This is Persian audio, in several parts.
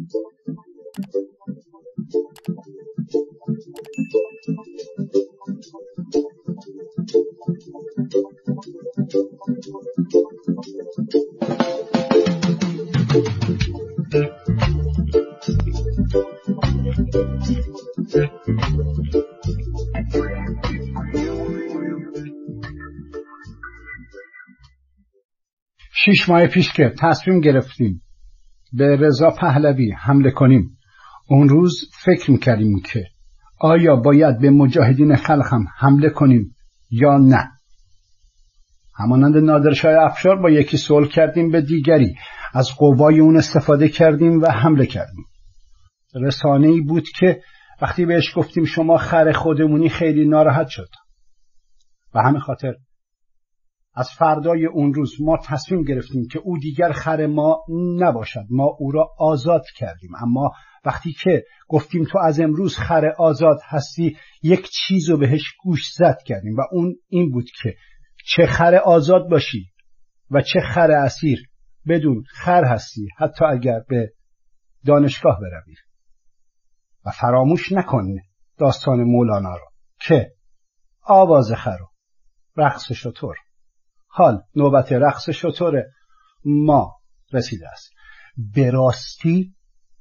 شش ماه پیش که تصمیم گرفتیم به رضا پهلوی حمله کنیم، اون روز فکر میکردیم که آیا باید به مجاهدین خلق هم حمله کنیم یا نه. همانند نادرشاه افشار با یکی صلح کردیم، به دیگری از قوای اون استفاده کردیم و حمله کردیم. رسانه‌ای بود که وقتی بهش گفتیم شما خر خودمونی خیلی ناراحت شد. و همین خاطر از فردای اون روز ما تصمیم گرفتیم که او دیگر خر ما نباشد. ما او را آزاد کردیم. اما وقتی که گفتیم تو از امروز خر آزاد هستی، یک چیز رو بهش گوش زد کردیم و اون این بود که چه خر آزاد باشی و چه خر اسیر، بدون خر هستی حتی اگر به دانشگاه بروی. و فراموش نکن داستان مولانا رو که آواز خر و رقص شتر. حال نوبت رقص شتر ما رسیده است. به راستی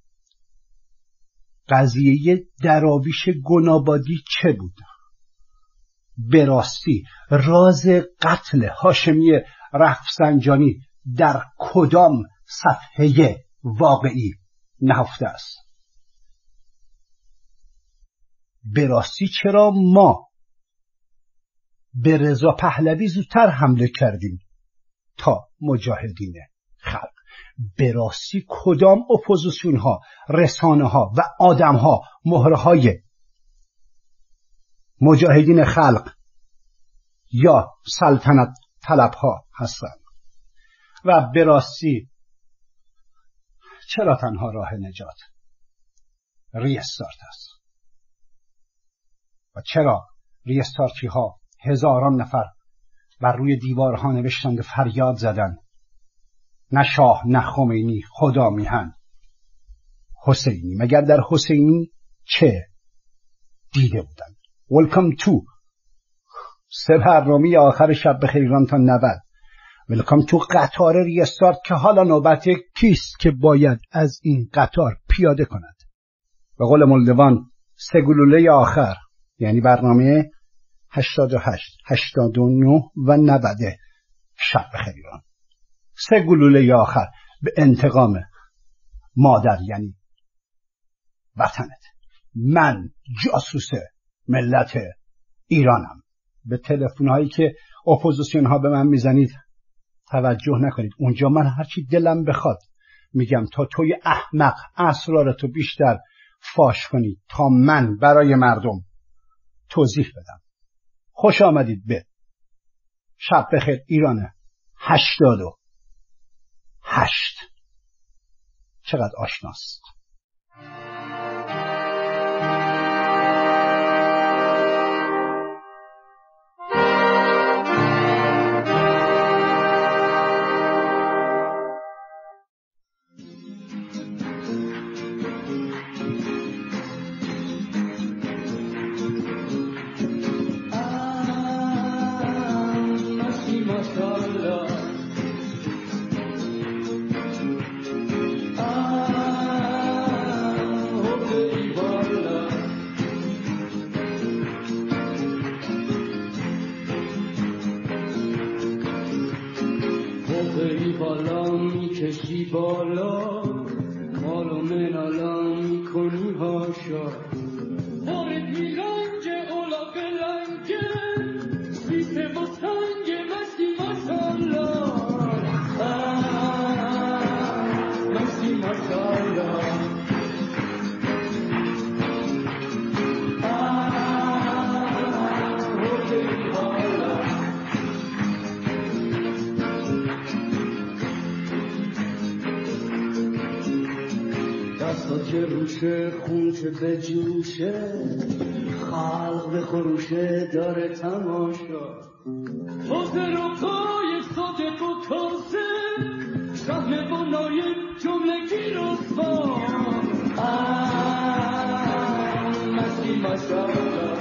قضیه دراویش گنابادی چه بود؟ به راستی راز قتل هاشمی رفسنجانی در کدام صفحه واقعی نهفته است؟ به راستی چرا ما به رضا پهلوی زودتر حمله کردیم تا مجاهدین خلق؟ به راستی کدام اپوزیسیون ها، رسانه ها و آدم ها مهره های مجاهدین خلق یا سلطنت طلب ها هستند؟ و به راستی چرا تنها راه نجات ریستارت است؟ و چرا ریستارتی ها هزاران نفر بر روی دیوارها نوشتند و فریاد زدند نه شاه نه خمینی، خدا میهن حسینی؟ مگر در حسینی چه دیده بودند؟ Welcome to 3 برنامه آخر شب بخیر ایران تا 90. Welcome to قطار ریستارت که حالا نوبت کیست که باید از این قطار پیاده کند؟ به قول مولدوان 3 گلوله آخر، یعنی برنامه 88 89 و 90 شب بخیر ایران. 3 گلوله آخر به انتقام مادر یعنی وطنت. من جاسوس ملت ایرانم. به تلفن هایی که اپوزیسیون ها به من میزنید توجه نکنید. اونجا من هرچی دلم بخواد میگم تا توی احمق اسرارتو بیشتر فاش کنید تا من برای مردم توضیح بدم. خوش آمدید به شب بخیر ایران 88. چقدر آشناست. که روشه خونچه به جوشه خلق به خروشه داره تماشا حوزه رو پای صادق و کاسه شهر بنای جمله گیر و سبا مستی ماشاءالله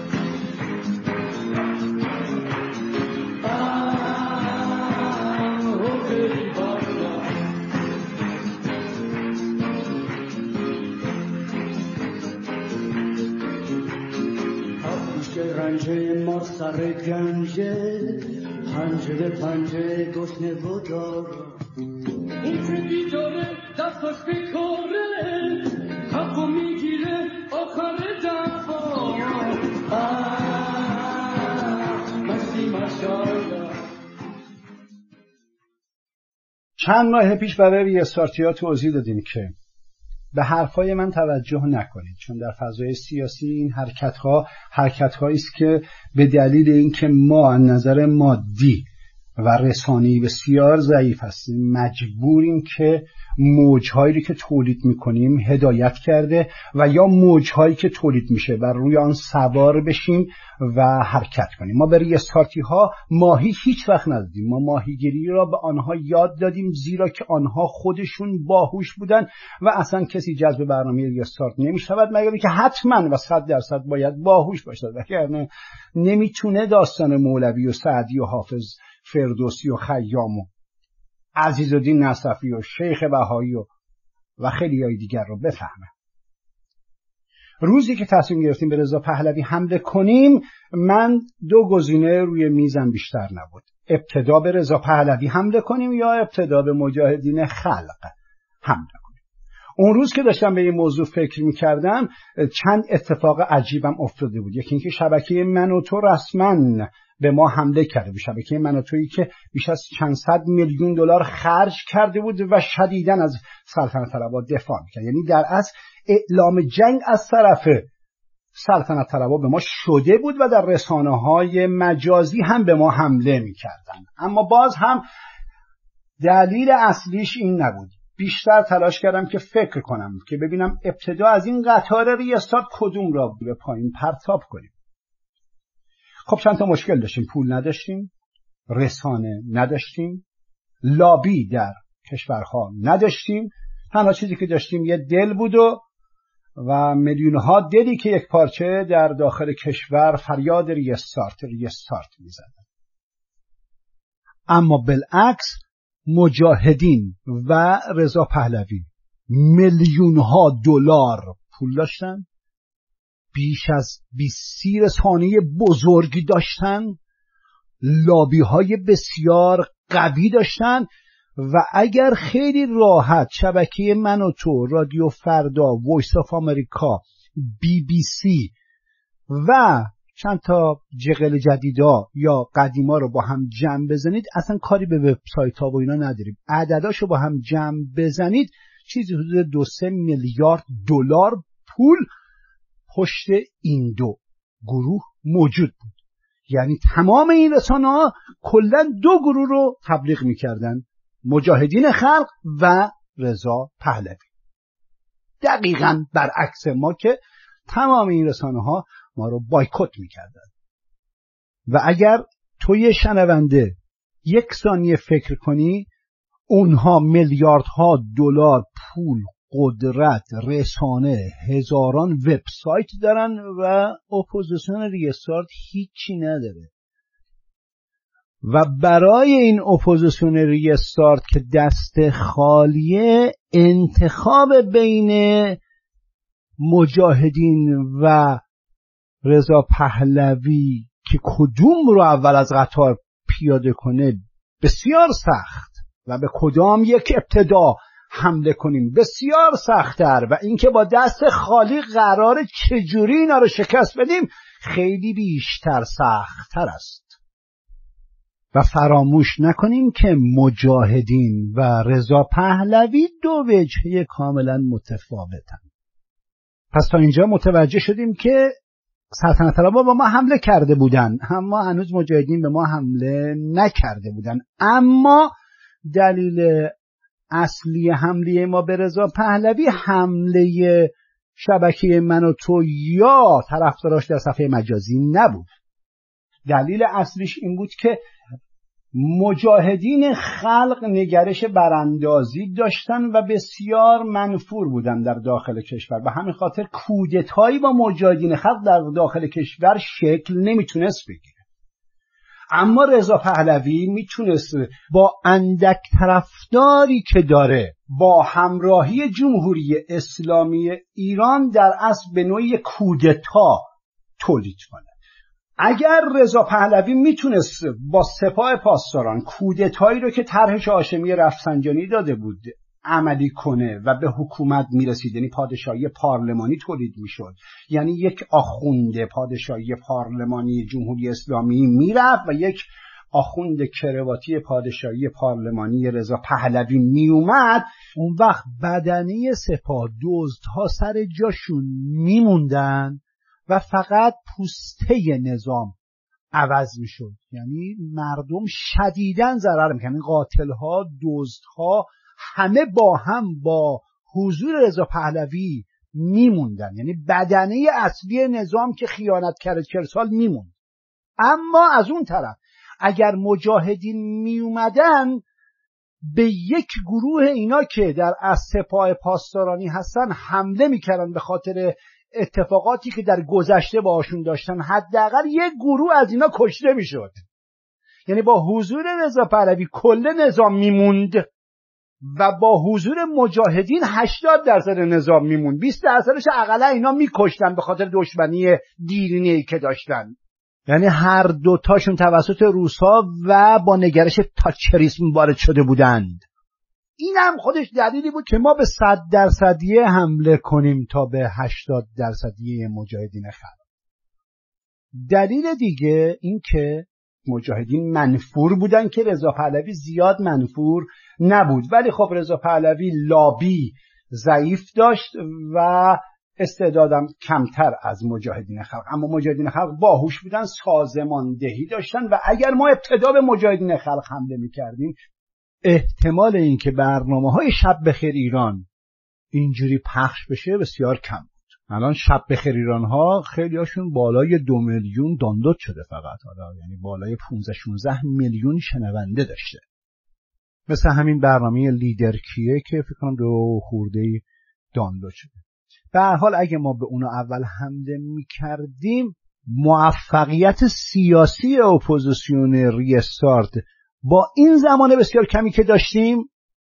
رنجه ما سر گنجه پنجه به پنجه گشنه و دارا اون که بیداره دستاش بکاره حقو میگیره آخر دفا مستی ماشاءالله. چند ماه پیش برای ریستارتیا توضیح دادیم که به حرفای من توجه نکنید، چون در فضای سیاسی این حرکت‌هایی است که به دلیل اینکه ما از نظر مادی و رسانه‌ای بسیار ضعیف هستیم مجبوریم که موج‌هایی که تولید می‌کنیم هدایت کرده و یا موج‌هایی که تولید میشه بر روی آن سوار بشیم و حرکت کنیم. ما به ریستارتی‌ها ماهی هیچ وقت ندادیم، ما ماهیگیری را به آنها یاد دادیم زیرا که آنها خودشون باهوش بودن و اصلا کسی جذب برنامه ریستارت نمی‌شود مگر اینکه حتما و 100% باید باهوش باشد، وگرنه نمیتونه داستان مولوی و سعدی و حافظ فردوسی و خیام و عزیزالدین نصفی و شیخ بهایی و خیلی های دیگر رو بفهمه. روزی که تصمیم گرفتیم به رضا پهلوی حمله کنیم، من دو گزینه روی میزم بیشتر نبود: ابتدا به رضا پهلوی حمله کنیم یا ابتدا به مجاهدین خلق حمله کنیم. اون روز که داشتم به این موضوع فکر میکردم چند اتفاق عجیبم افتاده بود. یکی اینکه شبکه من و تو رسما به ما حمله کرده بود، شبکه من و تویی که بیش از چند صد میلیون دلار خرج کرده بود و شدیداً از سلطنت طلبها دفاع میکرد. یعنی در اصل اعلام جنگ از طرف سلطنت طلبها به ما شده بود و در رسانه‌های مجازی هم به ما حمله میکردن. اما باز هم دلیل اصلیش این نبود. بیشتر تلاش کردم که فکر کنم که ببینم ابتدا از این قطار ریستارت کدوم را به پایین پرتاب کنیم. خب چند تا مشکل داشتیم: پول نداشتیم، رسانه نداشتیم، لابی در کشورها نداشتیم. تنها چیزی که داشتیم یه دل بود و میلیون‌ها دلی که یک پارچه در داخل کشور فریاد ریستارت می‌زدن. اما بالعکس مجاهدین و رضا پهلوی میلیون‌ها دلار پول داشتن، بیش از 20 رسانه بزرگی داشتن، لابی های بسیار قوی داشتن و اگر خیلی راحت شبکه من و تو، رادیو فردا، وایس آف آمریکا، BBC و چند تا جغل جدیدا یا قدیما رو با هم جمع بزنید، اصلا کاری به وبسایت ها و اینا نداریم، عدداشو با هم جمع بزنید چیزی حدود 2-3 میلیارد دلار پول پشت این دو گروه موجود بود. یعنی تمام این رسانه‌ها کلاً دو گروه رو تبلیغ می‌کردن: مجاهدین خلق و رضا پهلوی. دقیقاً برعکس ما که تمام این رسانه‌ها ما رو بایکوت می‌کردن. و اگر توی شنونده یک ثانیه فکر کنی، اونها میلیاردها دلار پول، قدرت، رسانه، هزاران وبسایت دارن و اپوزیسیون ریستارت هیچی نداره. و برای این اپوزیسیون ریستارت که دست خالیه، انتخاب بین مجاهدین و رضا پهلوی که کدوم رو اول از قطار پیاده کنه بسیار سخت و به کدام یک ابتدا حمله کنیم بسیار سخت‌تر و اینکه با دست خالی قرار چجوری اینا رو شکست بدیم خیلی بیشتر سخت‌تر است. و فراموش نکنیم که مجاهدین و رضا پهلوی دو وجهه کاملا متفاوتن. پس تا اینجا متوجه شدیم که سلطنت طلبها با ما حمله کرده بودن، اما هنوز مجاهدین به ما حمله نکرده بودن. اما دلیل اصلی حمله ما به رضا پهلوی حمله شبکه من و تو یا طرفداراش در صفحه مجازی نبود. دلیل اصلیش این بود که مجاهدین خلق نگرش براندازی داشتن و بسیار منفور بودن در داخل کشور. به همین خاطر کودتایی با مجاهدین خلق در داخل کشور شکل نمیتونست بگیره. اما رضا پهلوی میتونست با اندک طرفداری که داره با همراهی جمهوری اسلامی ایران در اصل به نوعی کودتا تولید کنه. اگر رضا پهلوی میتونست با سپاه پاسداران کودتایی رو که طرحش هاشمی رفسنجانی داده بود عملی کنه و به حکومت میرسید، یعنی پادشاهی پارلمانی تولید میشد، یعنی یک آخوند پادشاهی پارلمانی جمهوری اسلامی میرفت و یک آخوند کرواتی پادشاهی پارلمانی رضا پهلوی میومد، اون وقت بدنه سپاه دزدها سر جاشون میموندن و فقط پوسته نظام عوض میشد. یعنی مردم شدیداً ضرر میکنن، قاتلها، دزدها همه با هم با حضور رضا پهلوی میموندن، یعنی بدنه اصلی نظام که خیانت کرد 40 سال میموند. اما از اون طرف اگر مجاهدین میومدن به یک گروه اینا که در از سپاه پاسدارانی هستن حمله میکردن به خاطر اتفاقاتی که در گذشته باهاشون داشتن، حداقل یک گروه از اینا کشته میشد. یعنی با حضور رضا پهلوی کل نظام میموند و با حضور مجاهدین 80% نظام میموند، 20%ش اقلا اینا میکشتن به خاطر دشمنی دیرینه‌ای که داشتن. یعنی هر دوتاشون توسط روس‌ها و با نگرش تاتچریسم وارد شده بودند. این هم خودش دلیلی بود که ما به 100% حمله کنیم تا به 80% مجاهدین خلق. دلیل دیگه این که مجاهدین منفور بودن که رضا پهلوی زیاد منفور نبود، ولی خب رضا پهلوی لابی ضعیف داشت و استعدادم کمتر از مجاهدین خلق. اما مجاهدین خلق باهوش بودن، سازماندهی داشتن و اگر ما ابتدا به مجاهدین خلق حمله میکردیم احتمال این که برنامه‌های شب بخیر ایران اینجوری پخش بشه بسیار کم بود. الان شب بخیر ایران ها خیلی هاشون بالای 2 میلیون دانلود شده فقط، یعنی بالای 15-16 میلیون شنونده داشته. مثل همین برنامه لیدر کیه که فکر کنم 2 خورده دانلود شده. به هر حال اگه ما به اونا اول حمله میکردیم، موفقیت سیاسی اپوزیسیون ریستارت با این زمان بسیار کمی که داشتیم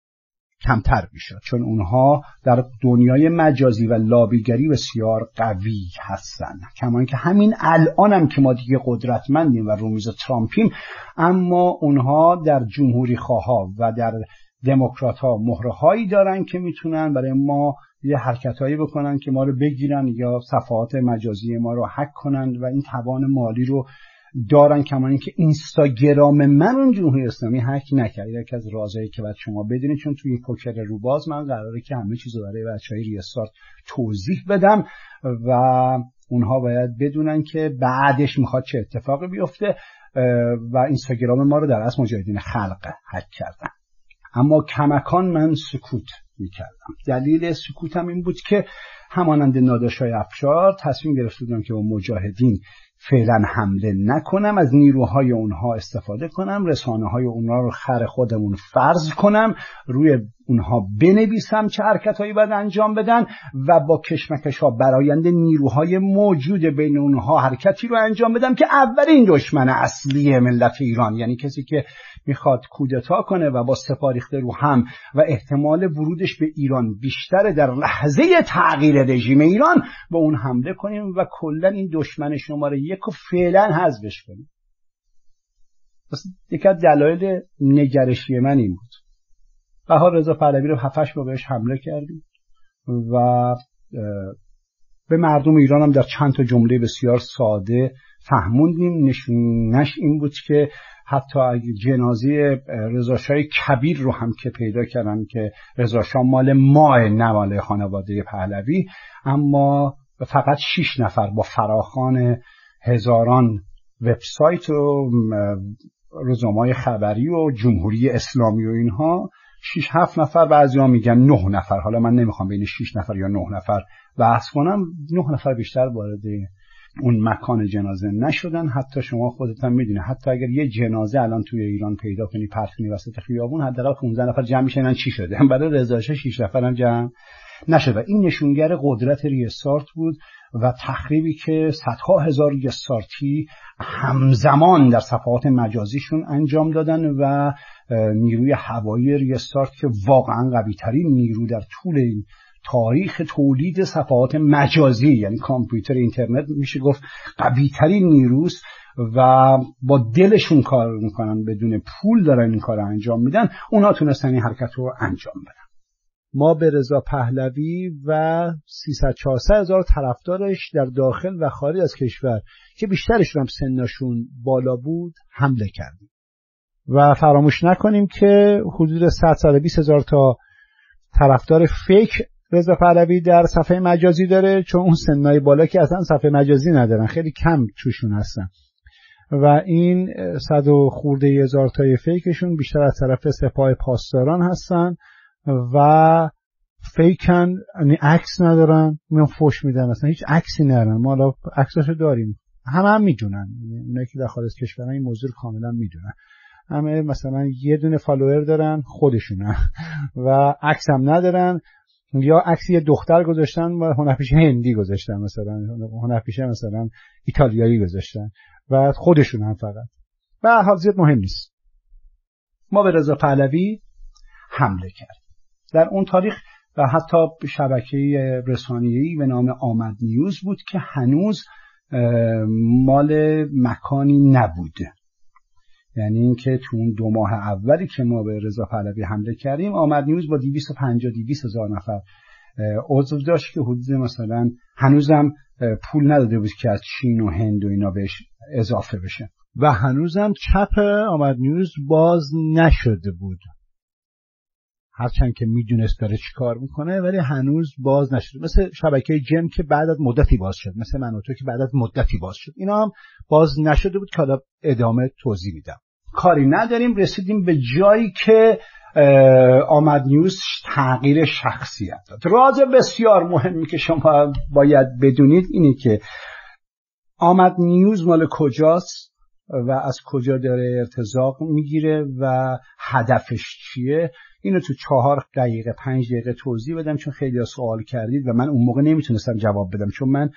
کمتر میشد، چون اونها در دنیای مجازی و لابیگری بسیار قوی هستن. کمان که همین الان هم که ما دیگه قدرتمندیم و رو میز ترامپیم، اما اونها در جمهوری خواها و در دموکرات ها مهرهایی دارن که میتونن برای ما یه حرکتایی بکنن که ما رو بگیرن یا صفحات مجازی ما رو هک کنن و این توان مالی رو دارن. کما اینکه اینستاگرام من اون جمهوری اسلامی هک نکرد. یکی از رازایی که باید شما بدونید، چون توی پوکر روباز من قراره که همه چیزو برای بچهای ریستارت توضیح بدم و اونها باید بدونن که بعدش میخواد چه اتفاقی بیفته و اینستاگرام ما رو در اصل مجاهدین خلق هک کردن. اما کماکان من سکوت میکردم. دلیل سکوتم این بود که همانند نادرشاه افشار تصمیم گرفته بودم که با مجاهدین فعلا حمله نکنم، از نیروهای اونها استفاده کنم، رسانه‌های اونها رو خر خودمون فرض کنم، روی اونها بنویسم چه حرکتایی باید انجام بدن و با کشمکش‌ها برآینده نیروهای موجود بین اونها حرکتی رو انجام بدم که اولین دشمن اصلی ملت ایران، یعنی کسی که میخواد کودتا کنه و با سپاه ریخته رو هم و احتمال ورودش به ایران بیشتره در لحظه تغییر رژیم ایران، به اون حمله کنیم و کلا این دشمن شماره 1 رو فعلا حذفش کنیم. پس یکی از دلایل نگرشی من این بود. بهار رضا پهلوی رو 7-8 بار بهش حمله کردیم و به مردم ایران هم در چند تا جمله بسیار ساده فهموندیم. نشونش این بود که حتی اگه جنازه رضا شاه کبیر رو هم که پیدا کردم که رضا شاه مال ماه نه مال خانواده پهلوی، اما فقط 6 نفر با فراخوان هزاران وبسایت و روزنامه‌های خبری و جمهوری اسلامی و اینها، 6-7 نفر، بعضی‌ها میگن 9 نفر، حالا من نمیخوام بین 6 نفر یا 9 نفر بحث کنم، 9 نفر بیشتر وارد اون مکان جنازه نشدن. حتی شما خودت هم میدونی حتی اگر یه جنازه الان توی ایران پیدا کنی پرت کنی وسط خیابون، حداقل 15 نفر جمع میشن چی شده. برای رضایت 6 نفر هم جمع نشد. این نشونگر قدرت ریستارت بود و تخریبی که صدها هزار ریستارتی همزمان در صفحات مجازیشون انجام دادن و نیروی هوایی ریستارت که واقعا قوی ترین نیرو در طول تاریخ تولید صفحات مجازی، یعنی کامپیوتر اینترنت میشه گفت قوی ترین نیروست و با دلشون کار میکنن، بدون پول دارن این کار انجام میدن. اونا تونستن این حرکت رو انجام بدن. ما به رضا پهلوی و 300-400 هزار طرفدارش در داخل و خارج از کشور که بیشترشون هم سنشون بالا بود حمله کردیم و فراموش نکنیم که حدود 100-120 هزار تا طرفدار فیک رضا پهلوی در صفحه مجازی داره، چون اون سنای بالا که اصلا صفحه مجازی ندارن، خیلی کم توشون هستن و این 100 و خورده هزار تای فیکشون بیشتر از طرف سپاه پاسداران هستن و فیکن، یعنی عکس ندارن، میان فوش میدن، اصلا هیچ عکسی ندارن. ما الان عکساشو داریم، هم میدونن، اونایی که در خارج کشورن این موضوع کاملا میدونن. همه مثلا یه دونه فالوور دارن خودشونن و عکس هم ندارن، یا عکس یه دختر گذاشتن و هنرپیشه هندی گذاشتن، مثلا هنرپیشه مثلا ایتالیایی گذاشتن و خودشون هم فقط. به هر حال زیاد مهم نیست. ما به رضا پهلوی حمله کرد در اون تاریخ و حتی شبکه رسانه‌ای به نام آمد نیوز بود که هنوز مال مکانی نبود. یعنی اینکه تو اون 2 ماه اولی که ما به رضا پهلوی حمله کردیم، آمد نیوز با 250-200 هزار نفر عضو داشت که حدود مثلا هنوزم پول نداده بود که از چین و هند و اینا بهش اضافه بشه و هنوزم چپ آمد نیوز باز نشده بود، هرچند که میدونست داره چی کار میکنه ولی هنوز باز نشده. مثل شبکه جم که بعد از مدتی باز شد، مثل من و تو که بعد از مدتی باز شد، اینا هم باز نشده بود که حالا ادامه توضیح میدم. کاری نداریم. رسیدیم به جایی که آمد نیوز تغییر شخصیت داد. راز بسیار مهمی که شما باید بدونید اینه که آمد نیوز مال کجاست و از کجا داره ارتزاق میگیره و هدفش چیه. اینو تو 4 دقیقه 5 دقیقه توضیح بدم، چون خیلی ها سوال کردید و من اون موقع نمیتونستم جواب بدم، چون من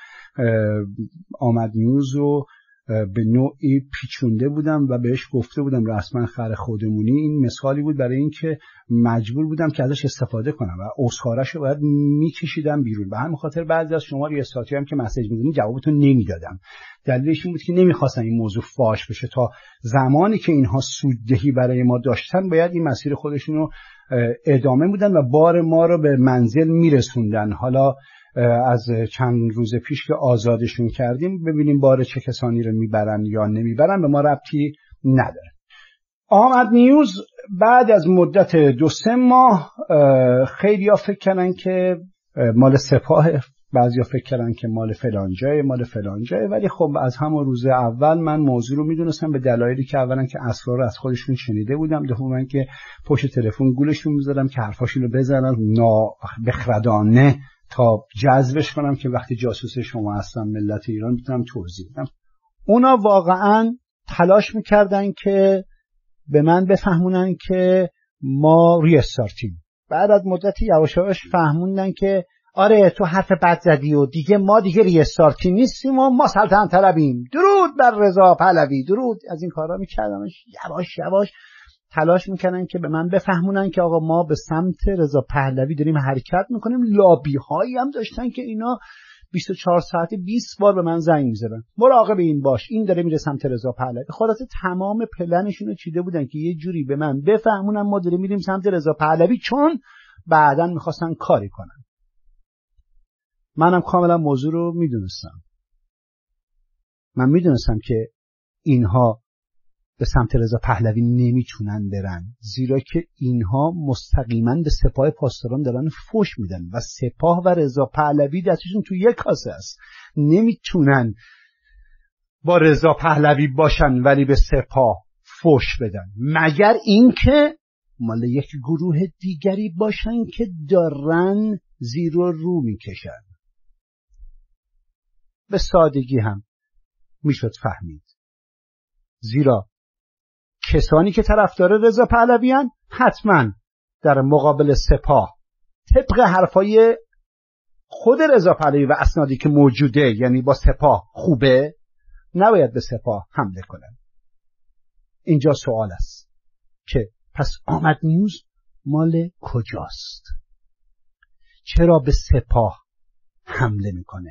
آمد نیوز رو به نوعی پیچونده بودم و بهش گفته بودم رسما خر خودمونی. این مثالی بود برای این که مجبور بودم که ازش استفاده کنم و اسخارش رو باید میکشیدم بیرون. به همین خاطر بعضی از شما ریاستاتی هم که مسیج میدونید جوابتون نمیدادم. دلیلش این بود که نمیخواستم این موضوع فاش بشه. تا زمانی که اینها سوددهی برای ما داشتن باید این مسیر خودشون رو ادامه بودن و بار ما رو به منزل میرسوندن. حالا از چند روز پیش که آزادشون کردیم ببینیم بار چه کسانی رو میبرن یا نمیبرن، به ما ربطی نداره. آمد نیوز بعد از مدت 2-3 ماه خیلی ها فکر کردن که مال سپاه، بعضی ها فکر کردن که مال فلان جای، ولی خب از همون روز اول من موضوع رو میدونستم، به دلایلی که اولا که اسرار از خودشون شنیده بودم، دوما که پشت تلفن گولشون میذارم که حرفاشون رو بزنن بخردانه تا جذبش کنم که وقتی جاسوس شما هستم ملت ایران میتونم توضیح بدم. اونا واقعا تلاش میکردن که به من بفهمونن که ما ریستارتیم. بعد از مدتی یواش یواش فهموندن که آره تو حرف بد زدی و دیگه ما دیگه ریستارتی نیستیم و ما سلطنت طلبیم. درود بر رضا پهلوی، درود. از این کارا میکردنش. یواش یواش تلاش میکنن که به من بفهمونن که آقا ما به سمت رضا پهلوی داریم حرکت میکنیم. لابی هایی هم داشتن که اینا 24 ساعته 20 بار به من زنگ میزدن مراقب این باش، این داره میره سمت رضا پهلوی. خلاصه تمام پلنشون رو چیده بودن که یه جوری به من بفهمونن ما داریم میریم سمت رضا پهلوی، چون بعداً میخواستن کاری کنن. منم کاملا موضوع رو میدونستم. من میدونستم که اینها به سمت رضا پهلوی نمیتونن برن، زیرا که اینها مستقیما به سپاه پاسداران دارن فوش میدن و سپاه و رضا پهلوی دستشون تو یک کاسه است. نمیتونن با رضا پهلوی باشن ولی به سپاه فوش بدن، مگر اینکه مال یک گروه دیگری باشن که دارن زیر و رو میکشن. به سادگی هم میشد فهمید. زیرا کسانی که طرفدار رضا پهلوی‌اند حتما در مقابل سپاه طبق حرفای خود رضا پهلوی و اسنادی که موجوده، یعنی با سپاه خوبه، نباید به سپاه حمله کنن. اینجا سوال است که پس آمد نیوز مال کجاست؟ چرا به سپاه حمله میکنه؟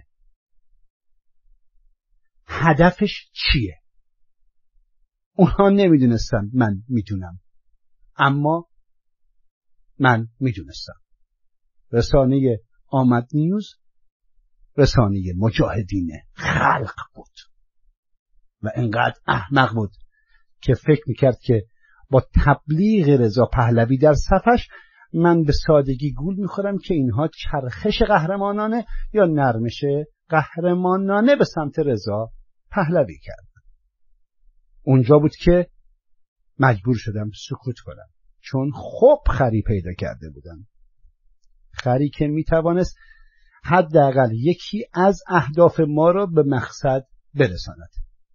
هدفش چیه؟ اونها نمیدونستن، من میدونم، اما من میدونستم. رسانه آمد نیوز رسانه مجاهدین خلق بود و انقدر احمق بود که فکر میکرد که با تبلیغ رضا پهلوی در صفش من به سادگی گول میخورم که اینها چرخش قهرمانانه یا نرمش قهرمانانه به سمت رضا پهلوی کرد. اونجا بود که مجبور شدم سکوت کنم، چون خوب خری پیدا کرده بودم، خری که میتوانست حداقل یکی از اهداف ما را به مقصد برساند.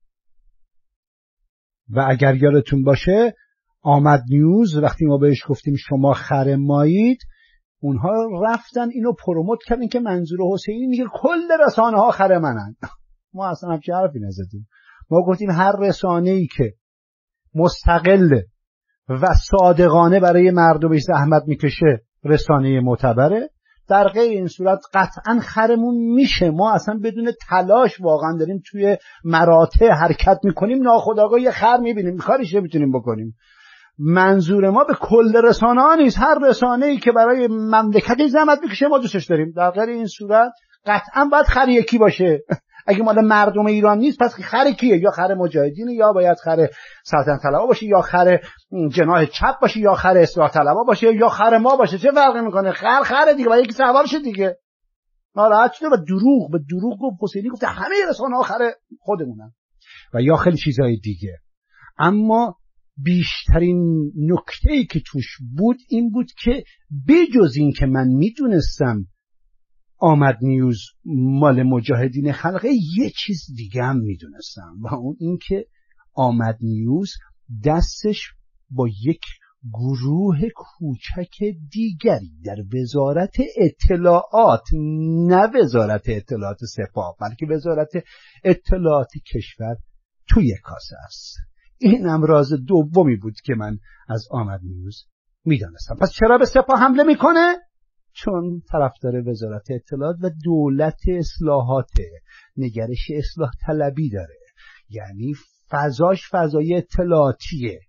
و اگر یادتون باشه آمد نیوز وقتی ما بهش گفتیم شما خر مایید، اونها رفتن اینو پروموت کردن که منظور حسینی میگه کل رسانه ها خر منن. ما اصلا همچین حرفی نزدیم. ما گفتیم هر رسانه‌ای که مستقل و صادقانه برای مردمش زحمت میکشه رسانه معتبره، در غیر این صورت قطعا خرمون میشه. ما اصلا بدون تلاش واقعا داریم توی مراتع حرکت میکنیم، ناخودآگاه یه خر میبینیم، کارش نمیتونیم بکنیم. منظور ما به کل رسانه ها نیست، هر رسانه‌ای که برای مملکت زحمت میکشه ما دوستش داریم. در غیر این صورت قطعا باید خر یکی باشه. اگه مال مردم ایران نیست پس خر کیه؟ یا خر مجاهدینه، یا باید خر سلطنت طلبا باشه، یا خر جناح چپ باشه، یا خر اصلاح طلبا باشه، یا خر ما باشه. چه فرقی میکنه؟ خر دیگه، باید یکی سوار شه دیگه. ناراحت شده و به دروغ گفت. حسینی گفت همه رسانه‌ها خر خودمونن و یا خیلی چیزای دیگه. اما بیشترین نکته‌ای که توش بود این بود که بجز این که من میدونستم آمد نیوز مال مجاهدین خلقه، یه چیز دیگه هم میدونستم و اون این که آمد نیوز دستش با یک گروه کوچک دیگری در وزارت اطلاعات، نه وزارت اطلاعات سپاه بلکه وزارت اطلاعات کشور توی کاسه است. این هم راز دومی بود که من از آمد نیوز میدونستم. پس چرا به سپاه حمله میکنه؟ چون طرفدار وزارت اطلاعات و دولت اصلاحات، نگرش اصلاح طلبی داره، یعنی فضاش فضای اطلاعاتیه.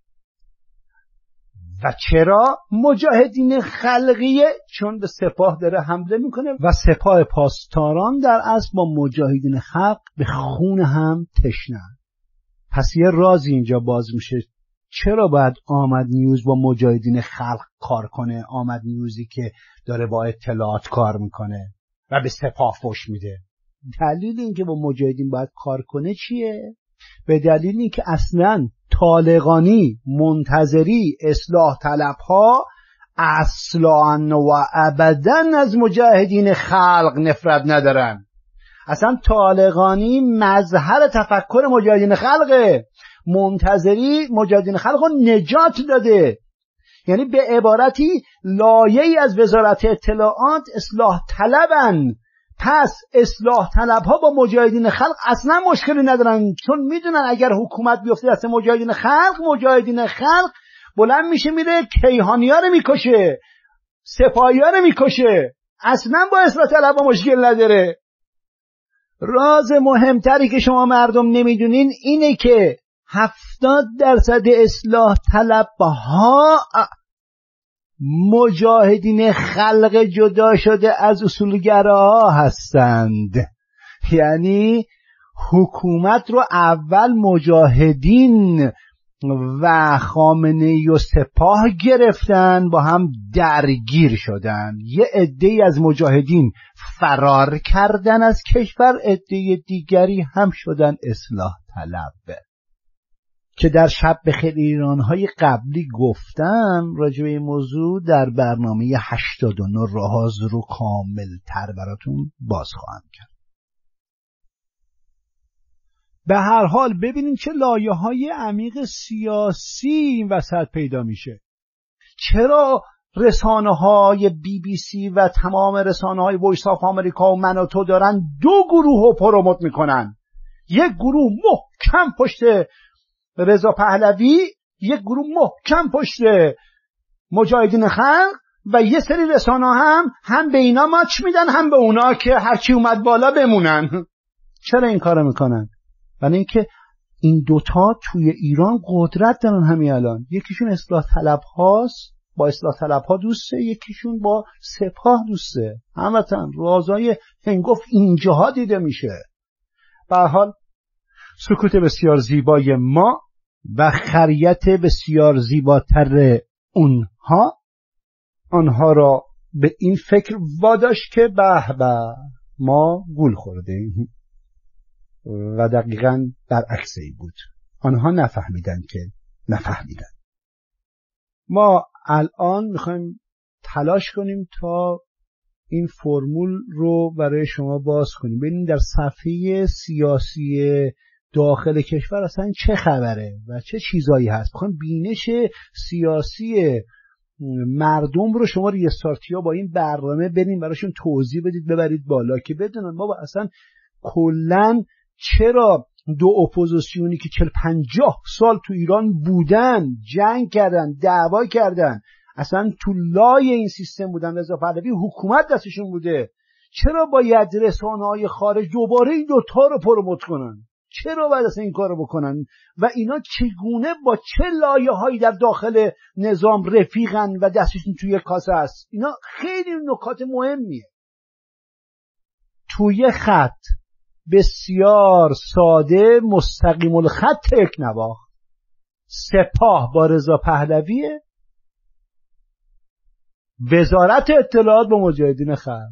و چرا مجاهدین خلقیه؟ چون به سپاه داره حمله میکنه و سپاه پاسداران در اصل با مجاهدین خلق به خون هم تشنه‌اند. پس یه رازی اینجا باز میشه، چرا باید آمد نیوز با مجاهدین خلق کار کنه؟ آمد نیوزی که داره با اطلاعات کار میکنه و به سپاه فحش میده. دلیل این که با مجاهدین باید کار کنه چیه؟ به دلیل این که اصلا طالقانی، منتظری، اصلاح طلب ها اصلا و ابدا از مجاهدین خلق نفرت ندارن. اصلا طالقانی مظهر تفکر مجاهدین خلقه. منتظری مجاهدین خلق رو نجات داده، یعنی به عبارتی لایه‌ای از وزارت اطلاعات اصلاح طلبن. پس اصلاح طلب ها با مجاهدین خلق اصلا مشکلی ندارن، چون میدونن اگر حکومت بیفته دست مجاهدین خلق بلند میشه میره کیهانی ها رو میکشه، سپاهی ها رو میکشه، اصلا با اصلاح طلب ها مشکل نداره. راز مهمتری که شما مردم نمیدونین اینه که 70% اصلاح طلب ها مجاهدین خلق جدا شده از اصولگراها هستند. یعنی حکومت رو اول مجاهدین و خامنه‌ای و سپاه گرفتن، با هم درگیر شدن. یه عده‌ای از مجاهدین فرار کردن از کشور، عده دیگری هم شدن اصلاح طلب. که در شب بخیر ایران‌های قبلی گفتم راجع به این موضوع در برنامه 89 راز رو کامل تر براتون باز خواهم کرد. به هر حال ببینیم چه لایه‌های عمیق سیاسی این وسط پیدا میشه. چرا رسانه‌های BBC و تمام رسانه‌های وایس آف آمریکا و من و تو دارن دو گروه رو پروموت میکنن؟ یک گروه محکم پشت رضا پهلوی، یک گروه محکم پشت مجاهدین خلق، و یه سری رسانه هم به اینا ماچ میدن هم به اونا که هرچی اومد بالا بمونن. چرا این کارو میکنن؟ برای اینکه این دوتا توی ایران قدرت دارن همین الان. یکیشون اصلاح طلب هاست، با اصلاح طلب ها دوسته، یکیشون با سپاه دوسته. هموطن رازای هنگفت اینجاها دیده میشه. به هر حال سکوت بسیار زیبای ما و خریت بسیار زیباتر آنها را به این فکر واداشت که به به ما گول خورده ایم، و دقیقاً برعکس این بود. آنها نفهمیدن که نفهمیدن. ما الان میخوایم تلاش کنیم تا این فرمول رو برای شما باز کنیم، ببینیم در صفحه سیاسی داخل کشور اصلا چه خبره و چه چیزایی هست. میخوایم بینش سیاسی مردم رو شما ریستارتیا با این برنامه بریم براشون توضیح بدید، ببرید بالا که بدونن ما اصلا کلن چرا دو اپوزیسیونی که 40-50 سال تو ایران بودن، جنگ کردن، دعوا کردن، اصلا تو لای این سیستم بودن، رضا پهلوی حکومت دستشون بوده، چرا باید رسانه‌های خارج دوباره این دوتا رو پروموت کنن؟ چرا باید اصلا این کارو بکنن؟ و اینا چگونه با چه لایه‌هایی در داخل نظام رفیقن و دستشون توی کاسه است؟ اینا خیلی نکات مهمیه. توی خط بسیار ساده مستقیم الخط یک نواخت، سپاه با رضا پهلویه، وزارت اطلاعات با مجاهدین خلق.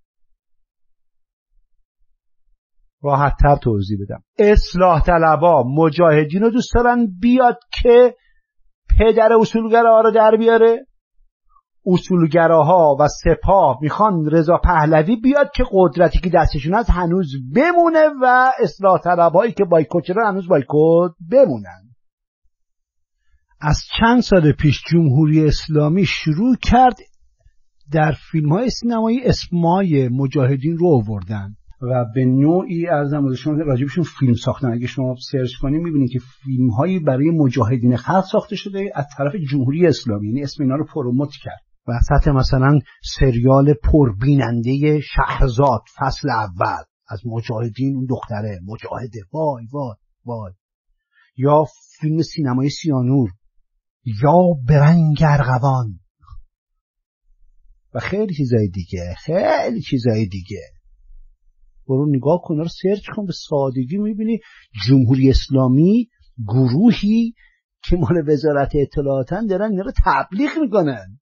راحت تر توضیح بدم. اصلاح طلبا مجاهدین رو دوست دارن بیاد که پدر اصولگراها رو در بیاره، اصولگراها و سپاه میخوان رضا پهلوی بیاد که قدرتی که دستشون هست هنوز بمونه و اصلاح طلبایی که بایکوت شدن هنوز بایکوت بمونن. از چند سال پیش جمهوری اسلامی شروع کرد در فیلم‌های سینمایی اسمای مجاهدین رو آوردن و به نوعی ارزم به شما راجبشون فیلم ساختن. اگه شما سرچ کنید می‌بینید که فیلم‌هایی برای مجاهدین خلق ساخته شده از طرف جمهوری اسلامی، یعنی اسم اینا رو پروموت کرد. وسط مثلا سریال پربیننده شهرزاد فصل اول از مجاهدین، اون دختره مجاهده، وای وای وای، یا فیلم سینمایی سیانور، یا برنگ ارغوان و خیلی چیزای دیگه. برو نگاه کن، رو سرچ کن، به سادگی میبینی جمهوری اسلامی گروهی که مال وزارت اطلاعاتن دارن اینا رو تبلیغ میکنن.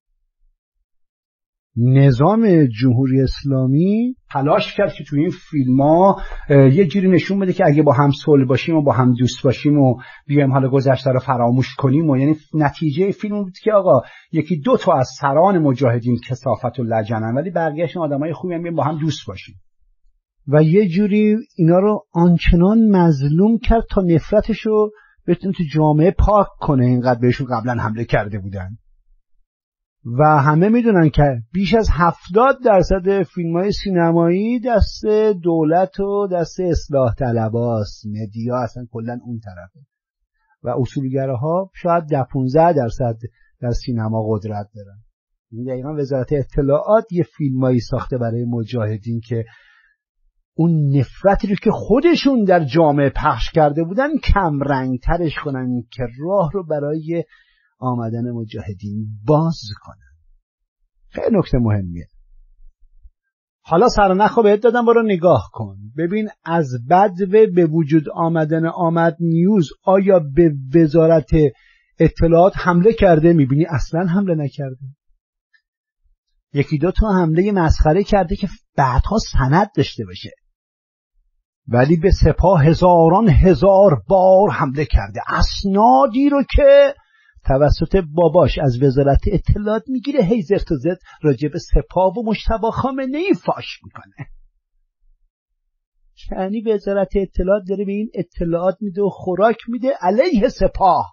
نظام جمهوری اسلامی تلاش کرد که توی این فیلم‌ها یه جوری نشون بده که اگه با هم صلح باشیم و با هم دوست باشیم و بیایم حالا گذشته رو فراموش کنیم، و یعنی نتیجه فیلم بود که آقا یکی دو تا از سران مجاهدین کثافت و لجنن ولی بقیه‌شون آدمای خوبی هم، با هم دوست باشیم. و یه جوری اینا رو آنچنان مظلوم کرد تا نفرتش رو بتونه تو جامعه پاک کنه، اینقدر بهشون قبلا حمله کرده بودن. و همه میدونن که بیش از 70% فیلم‌های سینمایی دست دولت و دست اصلاح طلباست، مدیا اصلا کلا اون طرفه و اصولگراها شاید 15% در سینما قدرت دارن. دقیقاً وزارت اطلاعات یه فیلمایی ساخته برای مجاهدین که اون نفرتی رو که خودشون در جامعه پخش کرده بودن کم رنگ ترش کنن که راه رو برای آمدن مجاهدین باز کنن. خیلی نکته مهمیه. حالا سرنخو بهت دادم، برو نگاه کن ببین از بدو به وجود آمدن آمد نیوز آیا به وزارت اطلاعات حمله کرده؟ میبینی اصلا حمله نکرده. یکی دو تا حمله مسخره کرده که بعدها سند داشته باشه، ولی به سپاه هزاران هزار بار حمله کرده. اسنادی رو که توسط باباش از وزارت اطلاعات میگیره هی زرت و زرت راجع به سپاه و مجتبی خامنه‌ای فاش میکنه. یعنی وزارت اطلاعات داره به این اطلاعات میده و خوراک میده علیه سپاه.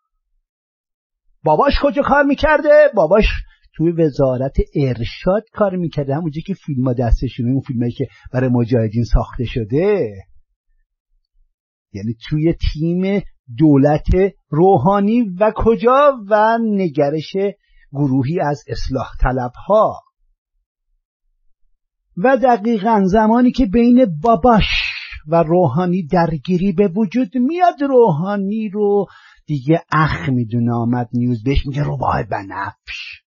باباش کجا کار میکرده؟ باباش توی وزارت ارشاد کار میکرده، همونجا که فیلم ها دستشونه، اون فیلم هایی که برای مجاهدین ساخته شده. یعنی توی تیم دولت روحانی و کجا؟ و نگرش گروهی از اصلاح طلب ها. و دقیقاً زمانی که بین باباش و روحانی درگیری به وجود میاد، روحانی رو دیگه اخ میدونه، آمد نیوز بهش میگه روباه بنفش.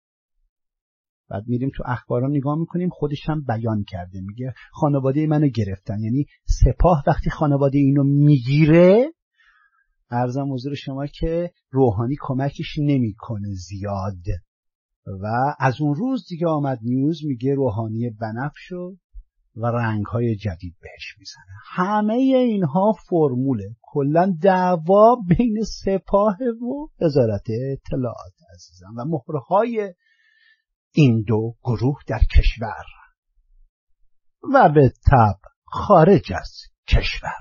بعد میریم تو اخبارا نگاه میکنیم، خودش هم بیان کرده، میگه خانواده منو گرفتن. یعنی سپاه وقتی خانواده اینو میگیره، عرضم حضور شما که روحانی کمکش نمیکنه زیاد. و از اون روز دیگه آمد نیوز میگه روحانی بنفش شد و رنگهای جدید بهش میزنه. همه اینها فرموله، کلا دعوا بین سپاه و وزارت اطلاعات عزیزم و مهرهای این دو گروه در کشور و به طبع خارج از کشور.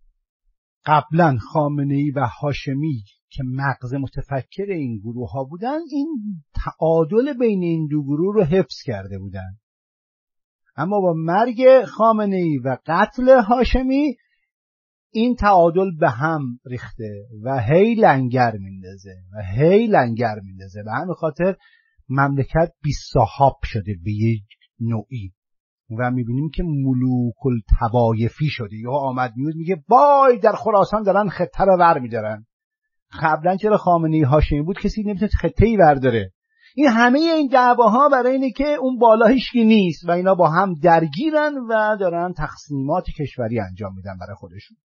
قبلا خامنه‌ای و هاشمی که مغز متفکر این گروه ها بودن، این تعادل بین این دو گروه رو حفظ کرده بودن. اما با مرگ خامنه‌ای و قتل هاشمی این تعادل به هم ریخته و هی لنگر میندازه به همین خاطر مملکت بی‌صاحب شده به یک نوعی و میبینیم که ملوک الطوایفی شده. یا آمد نیوز میگه وای در خراسان دارن خطه رو ور میدارن. قبلا چرا خامنه‌ای هاشمی بود کسی نمیتونه خطه‌ای برداره. این همه این دعواها برای اینه که اون بالا هیچکی نیست و اینا با هم درگیرن و دارن تقسیمات کشوری انجام میدن برای خودشون.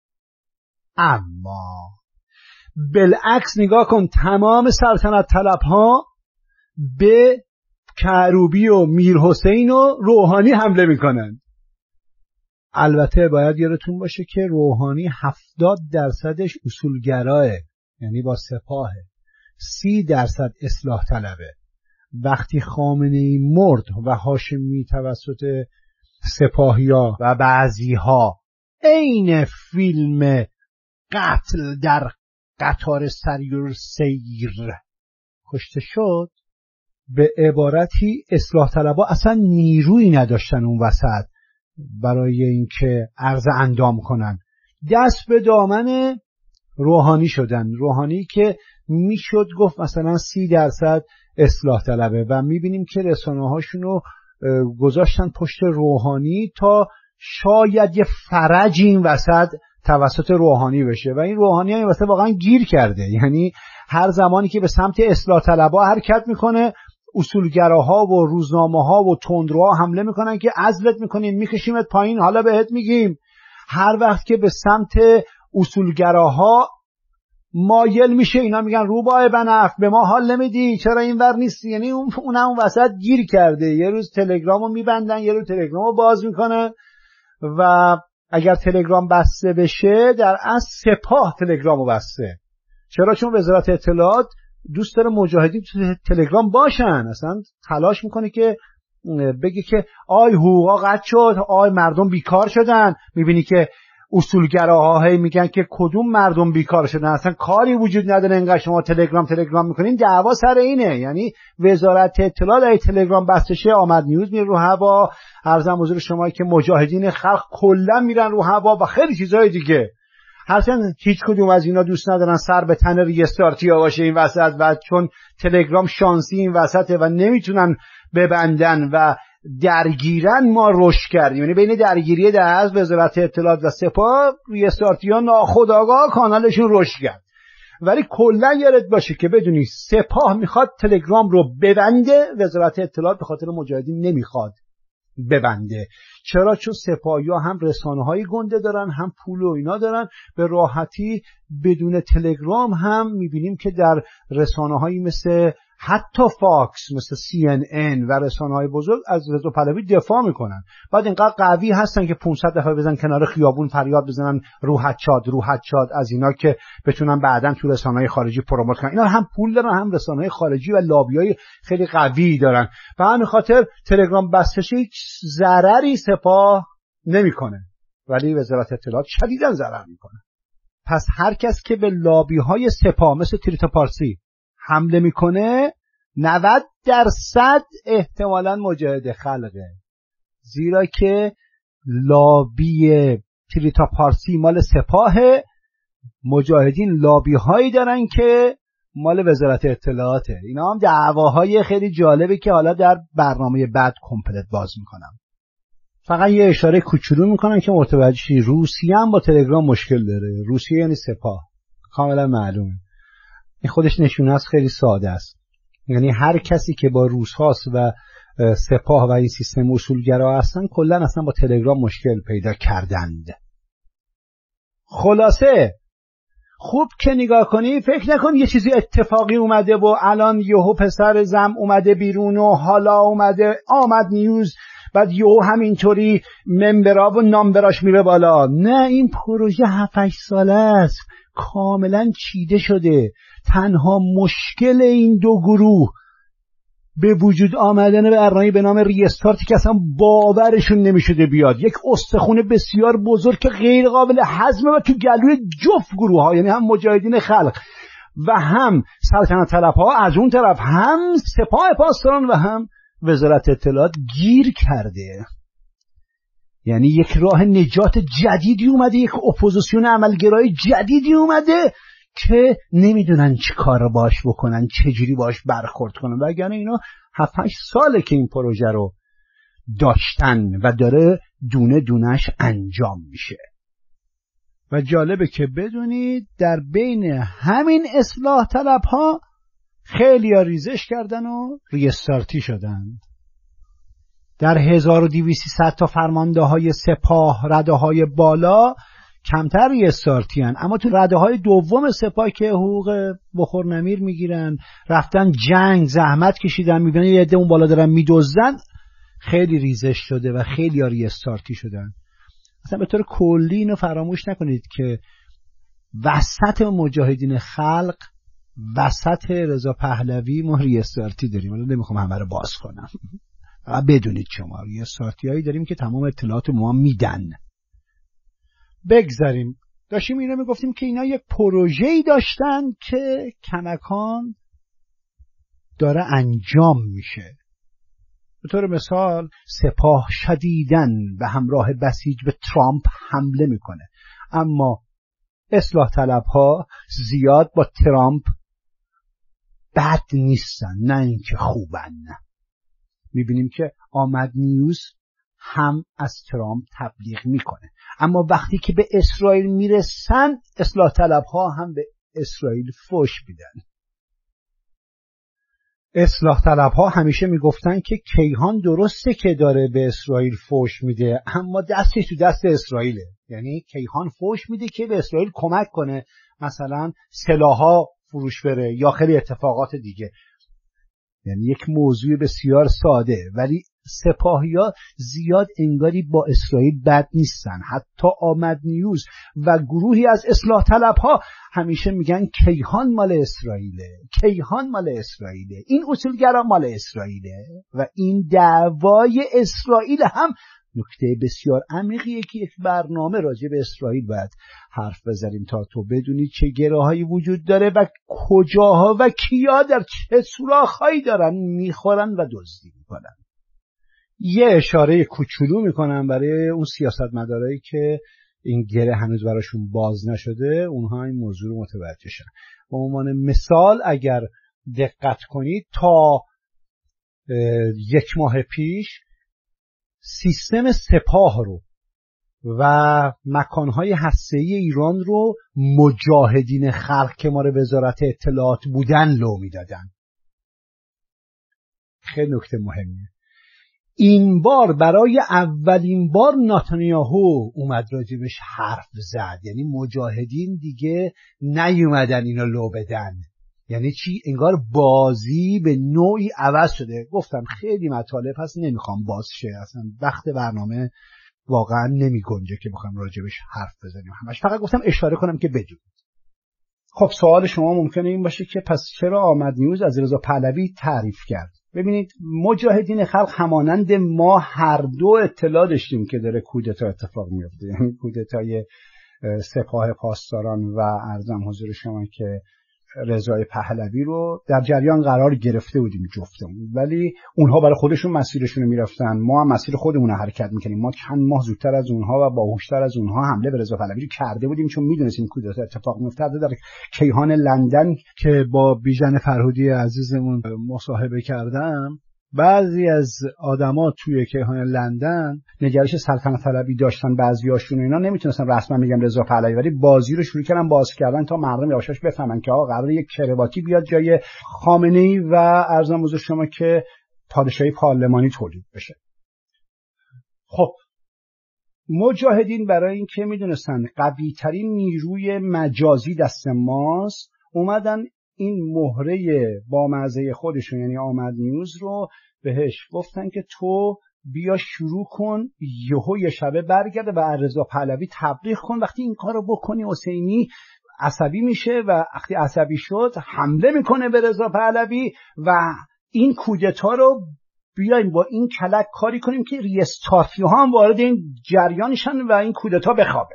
اما بالعکس نگاه کن، تمام سلطنت طلب ها به کروبی و میرحسین و روحانی حمله میکنن. البته باید یادتون باشه که روحانی 70% اصولگراه، یعنی با سپاه، 30% اصلاح طلبه. وقتی خامنه‌ای مرد و هاشمی توسط سپاهیا و بعضیها عین فیلم قتل در قطار سریع سیر کشته شد، به عبارتی اصلاح طلبها اصلا نیرویی نداشتن اون وسط برای اینکه عرض اندام کنن، دست به دامن روحانی شدن. روحانی که میشد گفت مثلا 30% اصلاح طلبه و میبینیم که رسانه هاشون رو گذاشتن پشت روحانی تا شاید یه فرج این وسط توسط روحانی بشه و این روحانی هم این وسط واقعا گیر کرده. یعنی هر زمانی که به سمت اصلاح طلبها حرکت میکنه، اصولگراها و روزنامه‌ها و تندروها حمله میکنن که عزلت میکنیم، میکشیمت پایین، حالا بهت میگیم. هر وقت که به سمت اصولگراها مایل میشه، اینا میگن روباه بنفش به ما حال نمیدی، چرا اینور نیستی. یعنی اون وسط گیر کرده. یه روز تلگرامو میبندن، یه روز تلگرامو باز میکنن و اگر تلگرام بسته بشه در اصل سپاه تلگرامو بسته. چرا؟ چون وزارت اطلاعات دوست داره مجاهدین تو تلگرام باشن، اصلا تلاش میکنه که بگه که آی حقوقا قطع شد، آی مردم بیکار شدن. میبینی که اصولگراها هی میگن که کدوم مردم بیکار شدن، اصلا کاری وجود نداره اینقدر شما تلگرام میکنین. دعوا سر اینه. یعنی وزارت اطلاعات ای تلگرام بسته شه، آمد نیوز میره رو هوا، عرضم حضور شما که مجاهدین خلق کلا میرن رو هوا و خیلی چیزای دیگه. هرچند هیچ کدوم از اینا دوست ندارن سر به تن ریستارتیا باشه این وسط و چون تلگرام شانسی این وسطه و نمیتونن ببندن و درگیرن، ما رشد کردیم. یعنی بین درگیری در از وزارت اطلاعات و سپاه، ریستارتیا ناخودآگاه کانالشون رشد کرد. ولی کلا یادت باشه که بدونی سپاه میخواد تلگرام رو ببنده، وزارت اطلاعات به خاطر مجاهدین نمیخواد ببنده. چرا؟ چون سپاهیا هم رسانه‌های گنده دارن، هم پول و اینا دارن. به راحتی بدون تلگرام هم میبینیم که در رسانه‌هایی مثل حتی فاکس، مثل CNN و رسانه‌های بزرگ از رضا پهلوی دفاع میکنن. بعد اینقدر قوی هستن که 500 دفعه بزنن کنار خیابون فریاد بزنن روحت شاد از اینا که بتونن بعداً تو رسانه‌های خارجی پروموت کنن. اینا هم پول دارن، هم رسانه‌های خارجی و لابیای خیلی قوی دارن. به همین خاطر تلگرام بستش هیچ ضرری سپاه نمیکنه. ولی وزارت اطلاعات شدیداً ضرر میکنه. پس هر کس که به لابی های سپاه مثل تریتا پارسی حمله میکنه 90% احتمالاً مجاهد خلقه، زیرا که لابی تریتا پارسی مال سپاه، مجاهدین لابی هایی دارن که مال وزارت اطلاعاته. اینا هم دعواهای خیلی جالبه که حالا در برنامه بعد کمپلت باز میکنم. فقط یه اشاره کوچولو میکنم که متوجه شی روسیه هم با تلگرام مشکل داره. روسیه یعنی سپاه، کاملا معلومه. این خودش نشونه است خیلی ساده است. یعنی هر کسی که با روس هاست و سپاه و این سیستم اصولگرا هستن کلا اصلا با تلگرام مشکل پیدا کردند. خلاصه خوب که نگاه کنی فکر نکن یه چیزی اتفاقی اومده و الان یهو پسر زم اومده بیرون و حالا آمد نیوز بعد یهو همینطوری ممبرا و نامبراش میره بالا. نه، این پروژه 7-8 ساله است، کاملا چیده شده. تنها مشکل این دو گروه به وجود آمدن برنامه‌ای به نام ریستارتی که اصلا باورشون نمیشده بیاد، یک استخونه بسیار بزرگ که غیر قابل هضمه و تو گلوی جفت گروه ها، یعنی هم مجاهدین خلق و هم سلطنت طلب ها، از اون طرف هم سپاه پاسداران و هم وزارت اطلاعات گیر کرده. یعنی یک راه نجات جدیدی اومده، یک اپوزیسیون عملگرای جدیدی اومده که نمیدونن چی کار باش بکنن، چجوری باش برخورد کنن. وگرنه اینا 7-8 ساله که این پروژه رو داشتن و داره دونه دونش انجام میشه. و جالبه که بدونید در بین همین اصلاح طلب ها خیلی ها ریزش کردن و ریستارتی شدن. در 1200 تا فرمانده های سپاه رده های بالا کمتر ریستارتی هن، اما تو رده های دوم سپاه که حقوق بخور نمیر میگیرن، رفتن جنگ زحمت کشیدن، میبینن یه عده اون بالا دارن میدزدن، خیلی ریزش شده و خیلی ها ریستارتی شدن. اصلا به طور کلی اینو فراموش نکنید که وسط مجاهدین خلق، وسط رضا پهلوی ما ریستارتی داریم. حالا نمیخوام همه رو باز کنم، بدونید شما ریستارتی هایی داریم که تمام اطلاعات ما میدن. بگذاریم، داشتیم اینا میگفتیم که اینا یک پروژه‌ای داشتن که کماکان داره انجام میشه. به طور مثال سپاه شدیداً به همراه بسیج به ترامپ حمله میکنه، اما اصلاح طلب ها زیاد با ترامپ بد نیستن، نه اینکه خوبن. میبینیم که آمد نیوز هم از ترامپ تبلیغ میکنه، اما وقتی که به اسرائیل میرسن اصلاح طلب ها هم به اسرائیل فوش میدن. اصلاح طلب ها همیشه میگفتن که کیهان درسته که داره به اسرائیل فوش میده، اما دستش تو دست اسرائیله. یعنی کیهان فوش میده که به اسرائیل کمک کنه، مثلا سلاح‌ها فروش بره یا خیلی اتفاقات دیگه. یعنی یک موضوع بسیار ساده، ولی سپاهیا زیاد انگاری با اسرائیل بد نیستن. حتی آمد نیوز و گروهی از اصلاح طلب ها همیشه میگن کیهان مال اسرائیله، کیهان مال اسرائیله، این اصولگرا مال اسرائیله و این دعوای اسرائیل هم نکته بسیار عمیقیه که یک برنامه راجع به اسرائیل باید حرف بزنیم تا تو بدونی چه گره‌هایی وجود داره و کجاها و کیا در چه سوراخ‌هایی دارن میخورن و دزدی میکنن. یه اشاره کوچولو میکنم برای اون سیاستمدارایی که این گره هنوز براشون باز نشده، اونها این موضوع رو متوجه شن. به عنوان مثال اگر دقت کنید تا 1 ماه پیش سیستم سپاه رو و مکانهای هسته‌ای ایران رو مجاهدین خلق که ما رو وزارت اطلاعات بودن لو میدادن. خیلی نکته مهمیه. این بار برای اولین بار نتانیاهو اومد راجبش حرف زد. یعنی مجاهدین دیگه نیومدن اینو لو بدن. یعنی چی؟ انگار بازی به نوعی عوض شده. گفتم خیلی مطالب هست، نمیخوام باز شه، اصلا وقت برنامه واقعا نمی گنجه که بخوام راجبش حرف بزنیم همش. فقط گفتم اشاره کنم که بدونید. خب سوال شما ممکنه این باشه که پس چرا آمد نیوز از رضا پهلوی تعریف کرد؟ ببینید مجاهدین خلق همانند ما هر دو اطلاع داشتیم که داره کودتا اتفاق میفته، یعنی کودتای سپاه پاسداران و عرضم حضور شما که رضای پهلوی رو در جریان قرار گرفته بودیم جفتمون، ولی اونها برای خودشون مسیرشون رو میرفتن، ما هم مسیر خودمون رو حرکت میکنیم. ما چند ماه زودتر از اونها و باهوشتر از اونها حمله به رضا پهلوی رو کرده بودیم، چون میدونستیم کودتا اتفاق میفته. در کیهان لندن که با بیژن فرهودی عزیزمون مصاحبه کردم، بعضی از آدما توی کیهان لندن نگرش سلطنت طلبی داشتن، بعضیاشون اینا نمیتونستن رسما میگم رضا پهلوی، ولی بازی رو شروع کردن باز کردن تا مردم یواشاش بفهمن که آقا قراره یک کرواتی بیاد جای خامنه‌ای و عرضم حضور شما که پادشاهی پارلمانی تولید بشه. خب مجاهدین برای این که میدونستن قوی ترین نیروی مجازی دست ماست، اومدن این مهره با مزه خودشون یعنی آمد نیوز رو بهش گفتن که تو بیا شروع کن، یهو یه شبه برگرده و رضا پهلوی تبلیغ کن. وقتی این کارو بکنی حسینی عصبی میشه و وقتی عصبی شد حمله میکنه به رضا پهلوی و این کودتا رو بیایم با این کلک کاری کنیم که ریستارتی ها هم وارد این جریانشن و این کودتا بخوابه.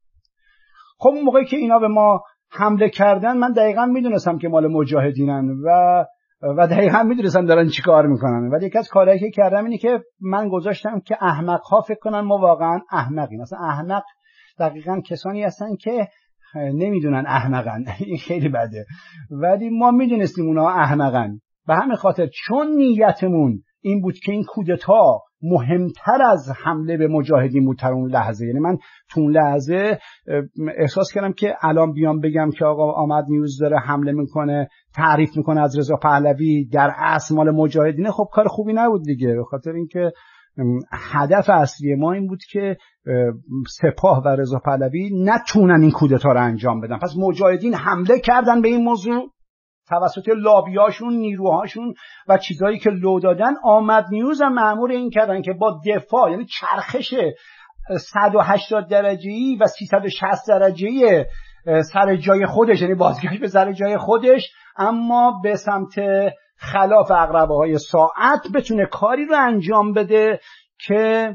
خب اون موقعی که اینا به ما حمله کردن من دقیقاً میدونستم که مال مجاهدینن و دقیقاً میدونستم دارن چی کار میکنن، ولی یکی از کارهایی که کردم اینه که من گذاشتم که احمق ها فکر کنن ما واقعاً احمقیم. مثلا احمق دقیقاً کسانی هستن که نمیدونن احمقن. این خیلی بده، ولی ما میدونستیم اونا احمقن. به همین خاطر چون نیتمون این بود که این کودتا مهمتر از حمله به مجاهدین بود در اون لحظه، یعنی من تو اون لحظه احساس کردم که الان بیام بگم که آقا آمد نیوز داره حمله میکنه، تعریف میکنه از رضا پهلوی، در اصل مال مجاهدینه، خب کار خوبی نبود دیگه. به خاطر اینکه هدف اصلی ما این بود که سپاه و رضا پهلوی نتونن این کودتا رو انجام بدن. پس مجاهدین حمله کردن به این موضوع توسط لابیاشون، نیروهاشون و چیزایی که لو دادن. آمد نیوز هم مأمور این کردن که با دفاع، یعنی چرخش 180 درجه‌ای و 360 درجه‌ای سر جای خودش، یعنی بازگشت به سر جای خودش، اما به سمت خلاف عقربه‌های ساعت بتونه کاری رو انجام بده که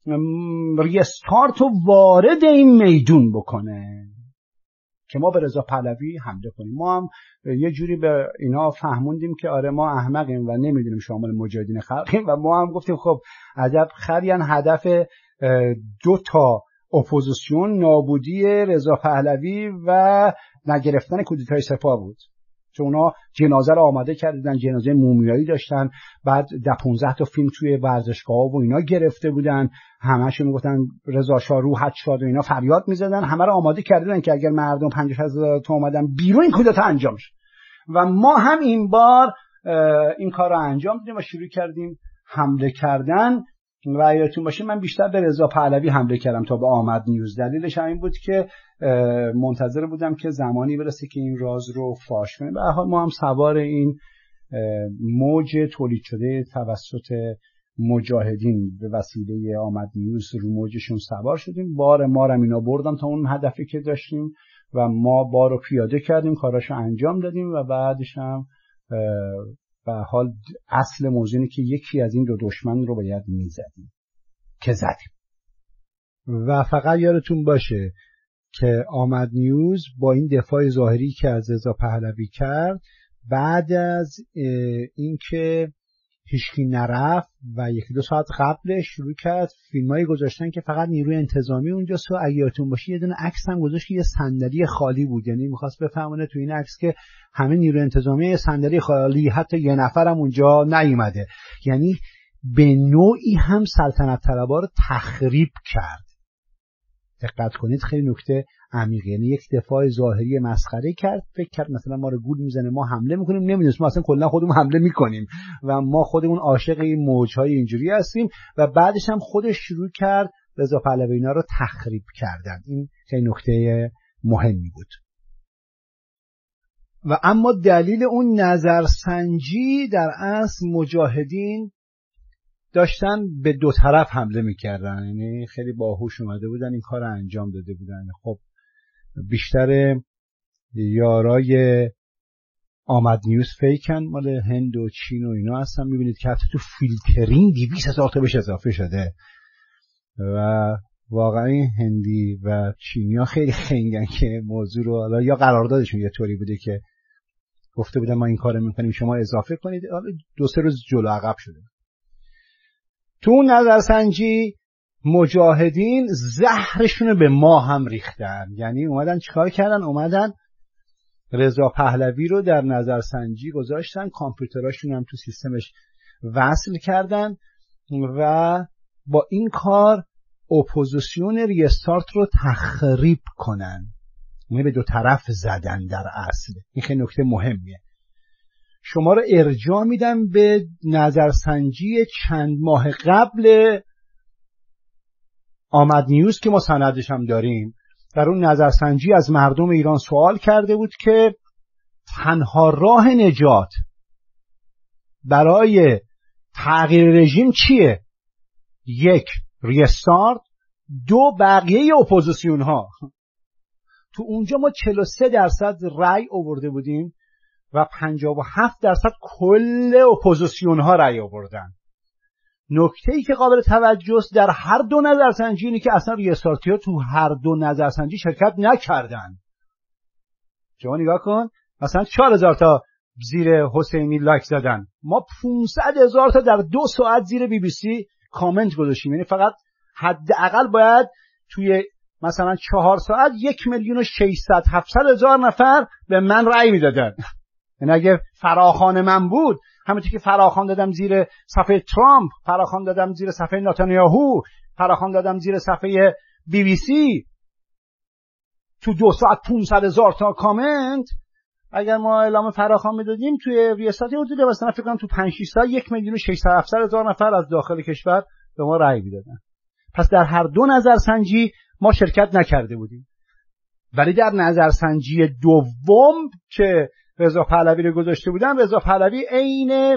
ریستارت رو وارد این میدون بکنه که ما به رضا پهلوی حمله کنیم. ما هم یه جوری به اینا فهموندیم که آره ما احمقیم و نمیدونیم شامل مجاهدین خلقیم، و ما هم گفتیم خب عجب خریان هدف دو تا اپوزیسیون نابودی رضا پهلوی و نگرفتن کودتای سپاه بود، چون اونا جنازه رو آماده کردن، جنازه مومیایی داشتن، بعد 15 تا فیلم توی ورزشگاه‌ها و اینا گرفته بودن، همه‌شون میگفتن رضا شاه روحت شاد و اینا فریاد میزدن، همه رو آماده کردن که اگر مردم 50,000 تا اومدن بیرون این کودتا انجام شه. و ما هم این بار این کار رو انجام دادیم و شروع کردیم حمله کردن. و یادتون باشه من بیشتر به رضا پهلوی حمله کردم تا به آمد نیوز. دلیلش همین بود که منتظر بودم که زمانی برسه که این راز رو فاش کنیم. به هر حال ما هم سوار این موج تولید شده توسط مجاهدین به وسیله آمد نیوز رو موجشون سوار شدیم. بار ما رو اینا بردن تا اون هدفی که داشتیم و ما بار رو پیاده کردیم، کاراشو انجام دادیم و بعدش هم به حال اصل موضوع اینه که یکی از این دو دشمن رو باید میزدیم که زدیم. و فقط یادتون باشه که آمد نیوز با این دفاع ظاهری که از رضا پهلوی کرد، بعد از اینکه هیچکی نرفت و یکی دو ساعت قبلش شروع کرد فیلمایی گذاشتن که فقط نیروی انتظامی اونجاست. و اگه یادتون باشه یه دونه عکس هم گذاشت که یه صندلی خالی بود، یعنی می‌خواست بفهمونه تو این عکس که همه نیروی انتظامی یه صندلی خالی، حتی یه نفرم اونجا نیومده. یعنی به نوعی هم سلطنت طلبها رو تخریب کرد. دقت کنید خیلی نکته عمیقه. یعنی یک دفاع ظاهری مسخره کرد، فکر کرد مثلا ما رو گول میزنه ما حمله میکنیم، نمیدونست ما اصلا کلا خودمون حمله میکنیم و ما خودمون عاشق این موجهای اینجوری هستیم. و بعدش هم خودش شروع کرد رضا پهلوی اینا رو تخریب کردن. این خیلی نکته مهمی بود. و اما دلیل اون نظرسنجی در اصل مجاهدین داشتن به دو طرف حمله میکردن، یعنی خیلی باهوش اومده بودن این کار رو انجام داده بودن. خب بیشتر یارای آمد نیوز فیکن، مال هند و چین و اینا هستن. میبینید که حتی تو فیلترینگ 200,000 تا بهش اضافه شده و واقعا این هندی و چینی ها خیلی خنگن که موضوع رو، حالا یا قراردادشون یه طوری بوده که گفته بودن ما این کارو میکنیم شما اضافه کنید، حالا 2-3 روز جلو عقب شده. تو اون نظرسنجی مجاهدین زهرشون رو به ما هم ریختن. یعنی اومدن چیکار کردن؟ اومدن رضا پهلوی رو در نظرسنجی گذاشتن، کامپیوتراشون هم تو سیستمش وصل کردن و با این کار اپوزیسیون ریستارت رو تخریب کنن. یعنی به دو طرف زدن در اصل. این خیلی نکته مهمیه. شما رو ارجاع میدم به نظرسنجی چند ماه قبل آمد نیوز که ما سندش هم داریم. در اون نظرسنجی از مردم ایران سوال کرده بود که تنها راه نجات برای تغییر رژیم چیه؟ 1 ریستارت، 2 بقیه اپوزیسیون ها. تو اونجا ما 43% رأی آورده بودیم و 57% کل اپوزیسیون ها رأی آوردن. نکته‌ای که قابل توجه است در هر دو نظرسنجی اینه که اصلا ریستارتی ها تو هر دو نظرسنجی شرکت نکردن. شما نگاه کن، مثلا 4,000 تا زیر حسینی لایک زدن، ما 500,000 تا در 2 ساعت زیر BBC کامنت گذاشتیم. یعنی فقط حداقل باید توی مثلا 4 ساعت 1,600,000-700,000 نفر به من رأی میدادن. یعنی اگه فراخوان من بود، همونطور که فراخوان دادم زیر صفحه ترامپ، فراخوان دادم زیر صفحه نتانیاهو، فراخوان دادم زیر صفحه BBC، تو 2 ساعت 500,000 تا کامنت، اگر ما اعلام فراخوان میدادیم توی ریاستی حدود مثلا فکر کنم تو 5-6 ساعت 1,600,000-700,000 نفر از داخل کشور به ما رأی میدادن. پس در هر دو نظرسنجی ما شرکت نکرده بودیم. ولی در نظرسنجی دوم که رضا پهلوی رو گذاشته بودن، رضا پهلوی عین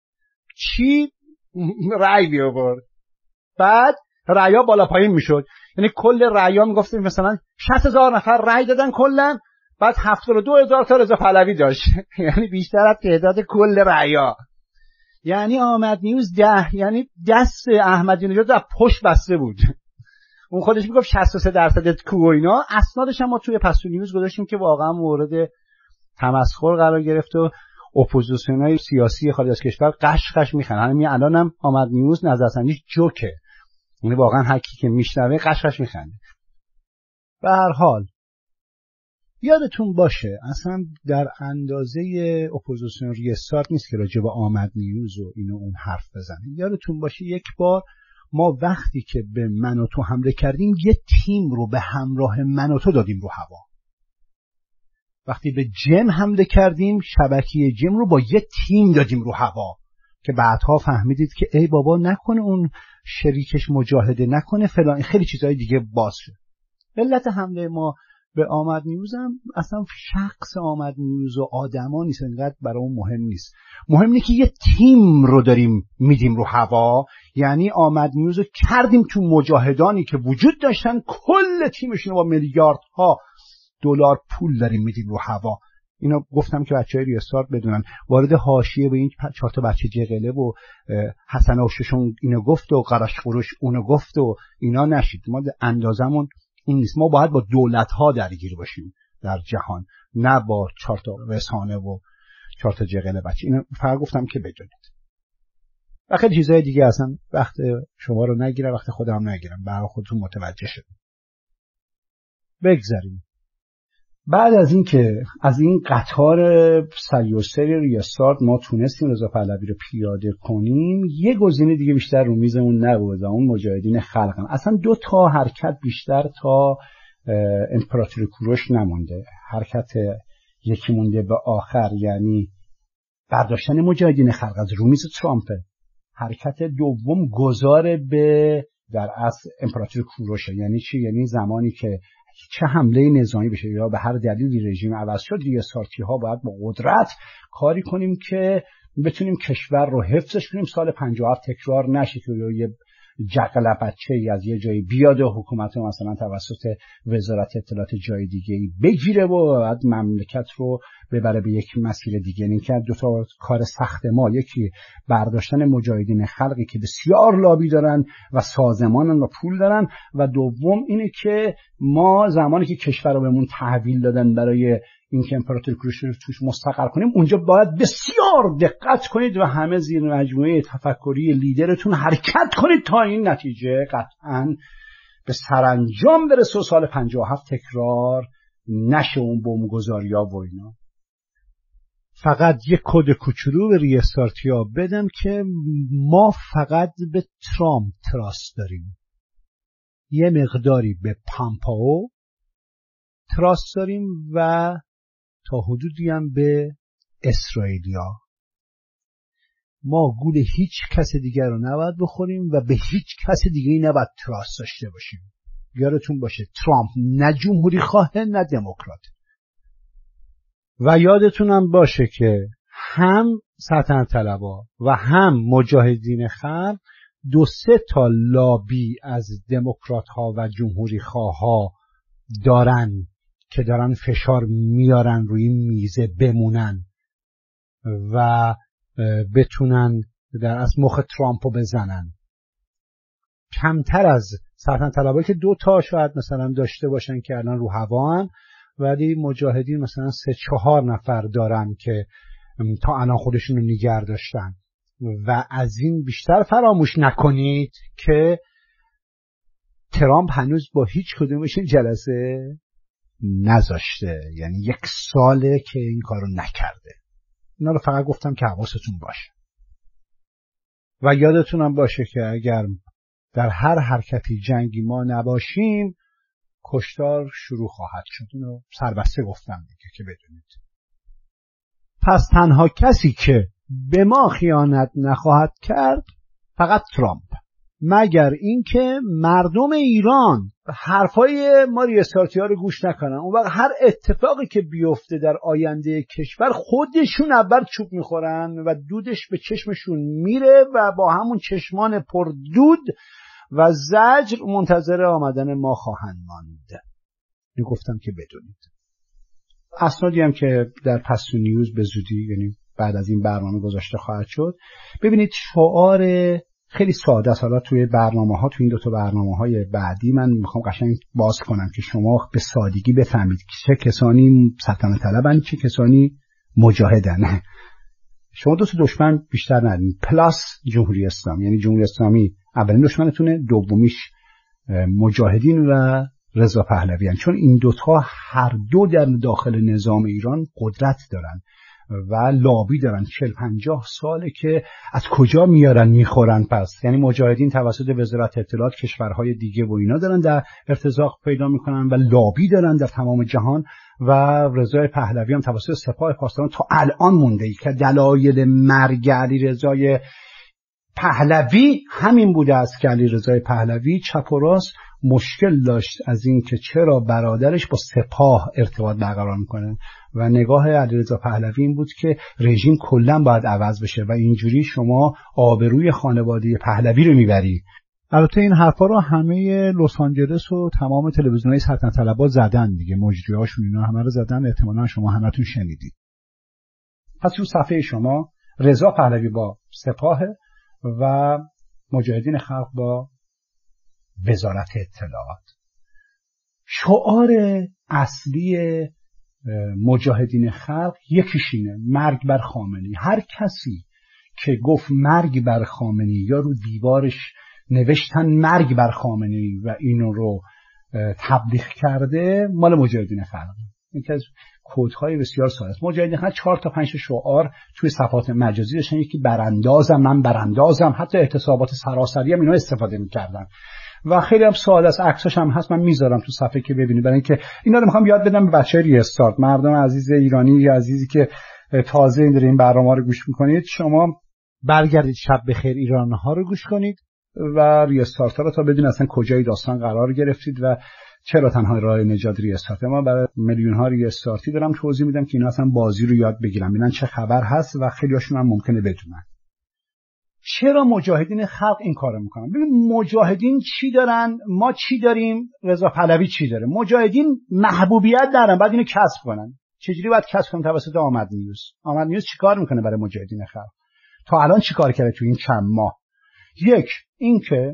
چی رأی بیاورد. بعد رأی‌ها بالا پایین میشد. یعنی کل رأی‌ها میگفتیم مثلا 60,000 نفر رأی دادن کلا، بعد 72,000 تا رضا پهلوی داشت. یعنی بیشتر از تعداد کل رأی‌ها. یعنی آمد نیوز یعنی دست احمدی نژاد در پشت بسته بود. اون خودش میگفت 63% کو و اینا. اسنادش هم ما توی پستو نیوز گذاشتیم که واقعا مورد تمسخر قرار گرفت و اپوزیسیونای سیاسی خارج از کشور قشقش میخنن. همین الانم آمد نیوز نظرسنجی جوکه. یعنی واقعا هر کی که میشنوه قشقش میخنده. به هر حال یادتون باشه اصلا در اندازه اپوزیسیون ریستارت نیست که راجع به آمد نیوز و اینو اون حرف بزنیم. یادتون باشه یک بار ما وقتی که به من و تو حمله کردیم یه تیم رو به همراه من و تو دادیم رو هوا. وقتی به جم حمله کردیم شبکه جم رو با یه تیم دادیم رو هوا که بعدها فهمیدید که ای بابا نکنه اون شریکش مجاهده، نکنه فلان، خیلی چیزهای دیگه باز شد. علت حمله ما به آمد نیوز هم اصلا شخص آمد نیوز و آدما نیست، انقدر برای اون مهم نیست. مهم اینه که یه تیم رو داریم میدیم رو هوا. یعنی آمد نیوز رو کردیم تو مجاهدانی که وجود داشتن، کل تیمشون با میلیاردها دلار پول داریم میدیم رو هوا. اینا گفتم که بچهای ریستارت بدونن. وارد حاشیه به این 4 تا بچه جغله و حسن اوششون اینو گفت و قرش قروش اونو گفت و اینا نشید. ما اندازمون این نیست. ما باید با دولت‌ها درگیر باشیم در جهان، نه با 4 تا رسانه و 4 تا جغله بچه. اینو فقط گفتم که بدونید. و خیلی چیزای دیگه اصلا وقت شما رو نگیرم، وقت خودم نگیرم، برای خودتون متوجه شد. بگذاریم. بعد از این که از این قطار سریع‌السیر ریستارت ما تونستیم رضا پهلوی رو پیاده کنیم، یه گزینه دیگه بیشتر رو میزمون نبود، اون مجاهدین خلقن. اصلا 2 تا حرکت بیشتر تا امپراتوری کوروش نمونده. حرکت یکی مونده به آخر، یعنی برداشتن مجاهدین خلق از رو میز ترامپ. حرکت دوم گذار به در اصل امپراتوری کوروش. یعنی چی؟ یعنی زمانی که چه حمله نظامی بشه یا به هر دلیلی رژیم عوض شد، ریستارتی ها باید با قدرت کاری کنیم که بتونیم کشور رو حفظش کنیم، سال 57 تکرار نشه که یه جقل بچه ای از یه جایی بیاد و حکومت رو مثلا توسط وزارت اطلاعات جای دیگه ای بگیره و بعد مملکت رو ببره به یک مسیر دیگه. این که دو تا کار سخت ما، یکی برداشتن مجاهدین خلقی که بسیار لابی دارن و سازمانن و پول دارن، و دوم اینه که ما زمانی که کشور رو بهمون تحویل دادن برای اینکه امپراتوری کوروش رو توش مستقر کنیم، اونجا باید بسیار دقت کنید و همه زیر مجموعه تفکری لیدرتون حرکت کنید تا این نتیجه قطعاً به سرانجام برسه و سال 57 تکرار نشه اون بمبگذاری‌ها و اینا. فقط یک کد کوچولو به ریستارتیا بدم که ما فقط به ترامپ تراست داریم، یه مقداری به پامپائو تراست داریم و تا حدودی هم به اسرائیلیا. ما گول هیچ کس دیگر رو نباید بخوریم و به هیچ کس دیگه‌ای نباید تراست داشته باشیم. یادتون باشه ترامپ نه جمهوری خواهه نه دموکرات. و یادتون هم باشه که هم سلطنت طلبا و هم مجاهدین خلق دو سه تا لابی از دموکرات ها و جمهوری خواه ها دارن که دارن فشار میارن روی میزه بمونن و بتونن در از مخ ترامپو بزنن. کمتر از سلطنت طلبایی که دو تا شاید مثلا داشته باشن که الان رو هوان، ولی مجاهدین مثلا 3-4 نفر دارن که تا الان خودشون رو نگه داشتن. و از این بیشتر فراموش نکنید که ترامپ هنوز با هیچ کدومشون جلسه نذاشته، یعنی 1 ساله که این کارو نکرده. اینا رو فقط گفتم که حواستون باشه. و یادتونم باشه که اگر در هر حرکتی جنگی ما نباشیم کشتار شروع خواهد شد. اینو سربسته گفتم دیگه که بدونید. پس تنها کسی که به ما خیانت نخواهد کرد فقط ترامپ، مگر اینکه مردم ایران حرفای ما ریستارتی‌ها رو گوش نکنن. اون وقت هر اتفاقی که بیفته در آینده کشور خودشون اول چوب میخورن و دودش به چشمشون میره و با همون چشمان پر دود و زجر منتظر آمدن ما خواهند ماند. این گفتم که بدونید. اسنادی هم که در پستو نیوز به زودی، یعنی بعد از این برنامه گذاشته خواهد شد. ببینید شعار خیلی ساده است. حالا توی برنامه‌ها، توی این دو تا برنامه‌های بعدی من میخوام قشنگ باز کنم که شما به سادگی بفهمید چه کسانی سلطنت طلبن، چه کسانی مجاهدن. شما دو تا دشمن بیشتر ندارید پلاس جمهوری اسلامی، یعنی جمهوری اسلامی اولین دشمنتونه، دومیش مجاهدین و رضا پهلویان، چون این دوتا هر دو در داخل نظام ایران قدرت دارن و لابی دارن. 40-50 ساله که از کجا میارن میخورن. پس یعنی مجاهدین توسط وزارت اطلاعات کشورهای دیگه و اینا دارن در ارتزاق پیدا میکنن و لابی دارن در تمام جهان. و رضا پهلوی هم توسط سپاه پاسداران تا الان مونده ای که دلایل مرگ علیرضا پهلوی همین بوده است که علیرضا پهلوی چپ و راست مشکل داشت از این که چرا برادرش با سپاه ارتباط برقرار میکنه و نگاه علیرضا پهلوی این بود که رژیم کلا باید عوض بشه و اینجوری شما آبروی خانواده پهلوی رو میبری. البته این حرفا رو همه لس آنجلس و تمام تلویزیون‌های سلطنت طلبها زدن دیگه، مجریاشون اینا همه رو زدن، احتمالاً شما همتون شنیدید. پس تو صفحه شما رضا پهلوی با سپاه و مجاهدین خلق با وزارت اطلاعات. شعار اصلی مجاهدین خلق یکیشینه، مرگ بر خامنه‌ای. هر کسی که گفت مرگ بر خامنه‌ای یا رو دیوارش نوشتن مرگ بر خامنه‌ای و اینو رو تبلیغ کرده مال مجاهدین خلق. یکی از کدهای بسیار ساده است. مجاهدین خلق 4-5 شعار توی صفحات مجازی داشتن. یکی براندازم، من براندازم، حتی اعتصابات سراسری هم اینا استفاده می‌کردن و خیلی هم ساده است. عکساش هم هست، من میذارم تو صفحه که ببینید، برای اینکه اینا رو میخوام یاد بدم به بچه‌های ریستارت. مردم عزیز ایرانی یا عزیزی که تازه این برنامه رو گوش میکنید، شما برگردید شب بخیر ایران ها رو گوش کنید و ریستارت ها رو تا بدونید اصلا کجای داستان قرار گرفتید و چرا تنها راه نجات ریستارت. ما برای میلیون ها ریستارتی دارم توضیح میدم که اینا اصلا بازی رو یاد بگیرن، ببینن چه خبر هست و خیلی هاشون هم ممکنه بدونن. چرا مجاهدین خلق این کارو میکنن؟ ببین مجاهدین چی دارن، ما چی داریم، رضا پهلوی چی داره. مجاهدین محبوبیت دارن، بعد اینو کسب کنن. چجوری باید کسب کنن؟ توسط آمد نیوز. آمد نیوز چیکار میکنه برای مجاهدین خلق؟ تا الان چیکار کرده تو این چند ماه؟ یک، اینکه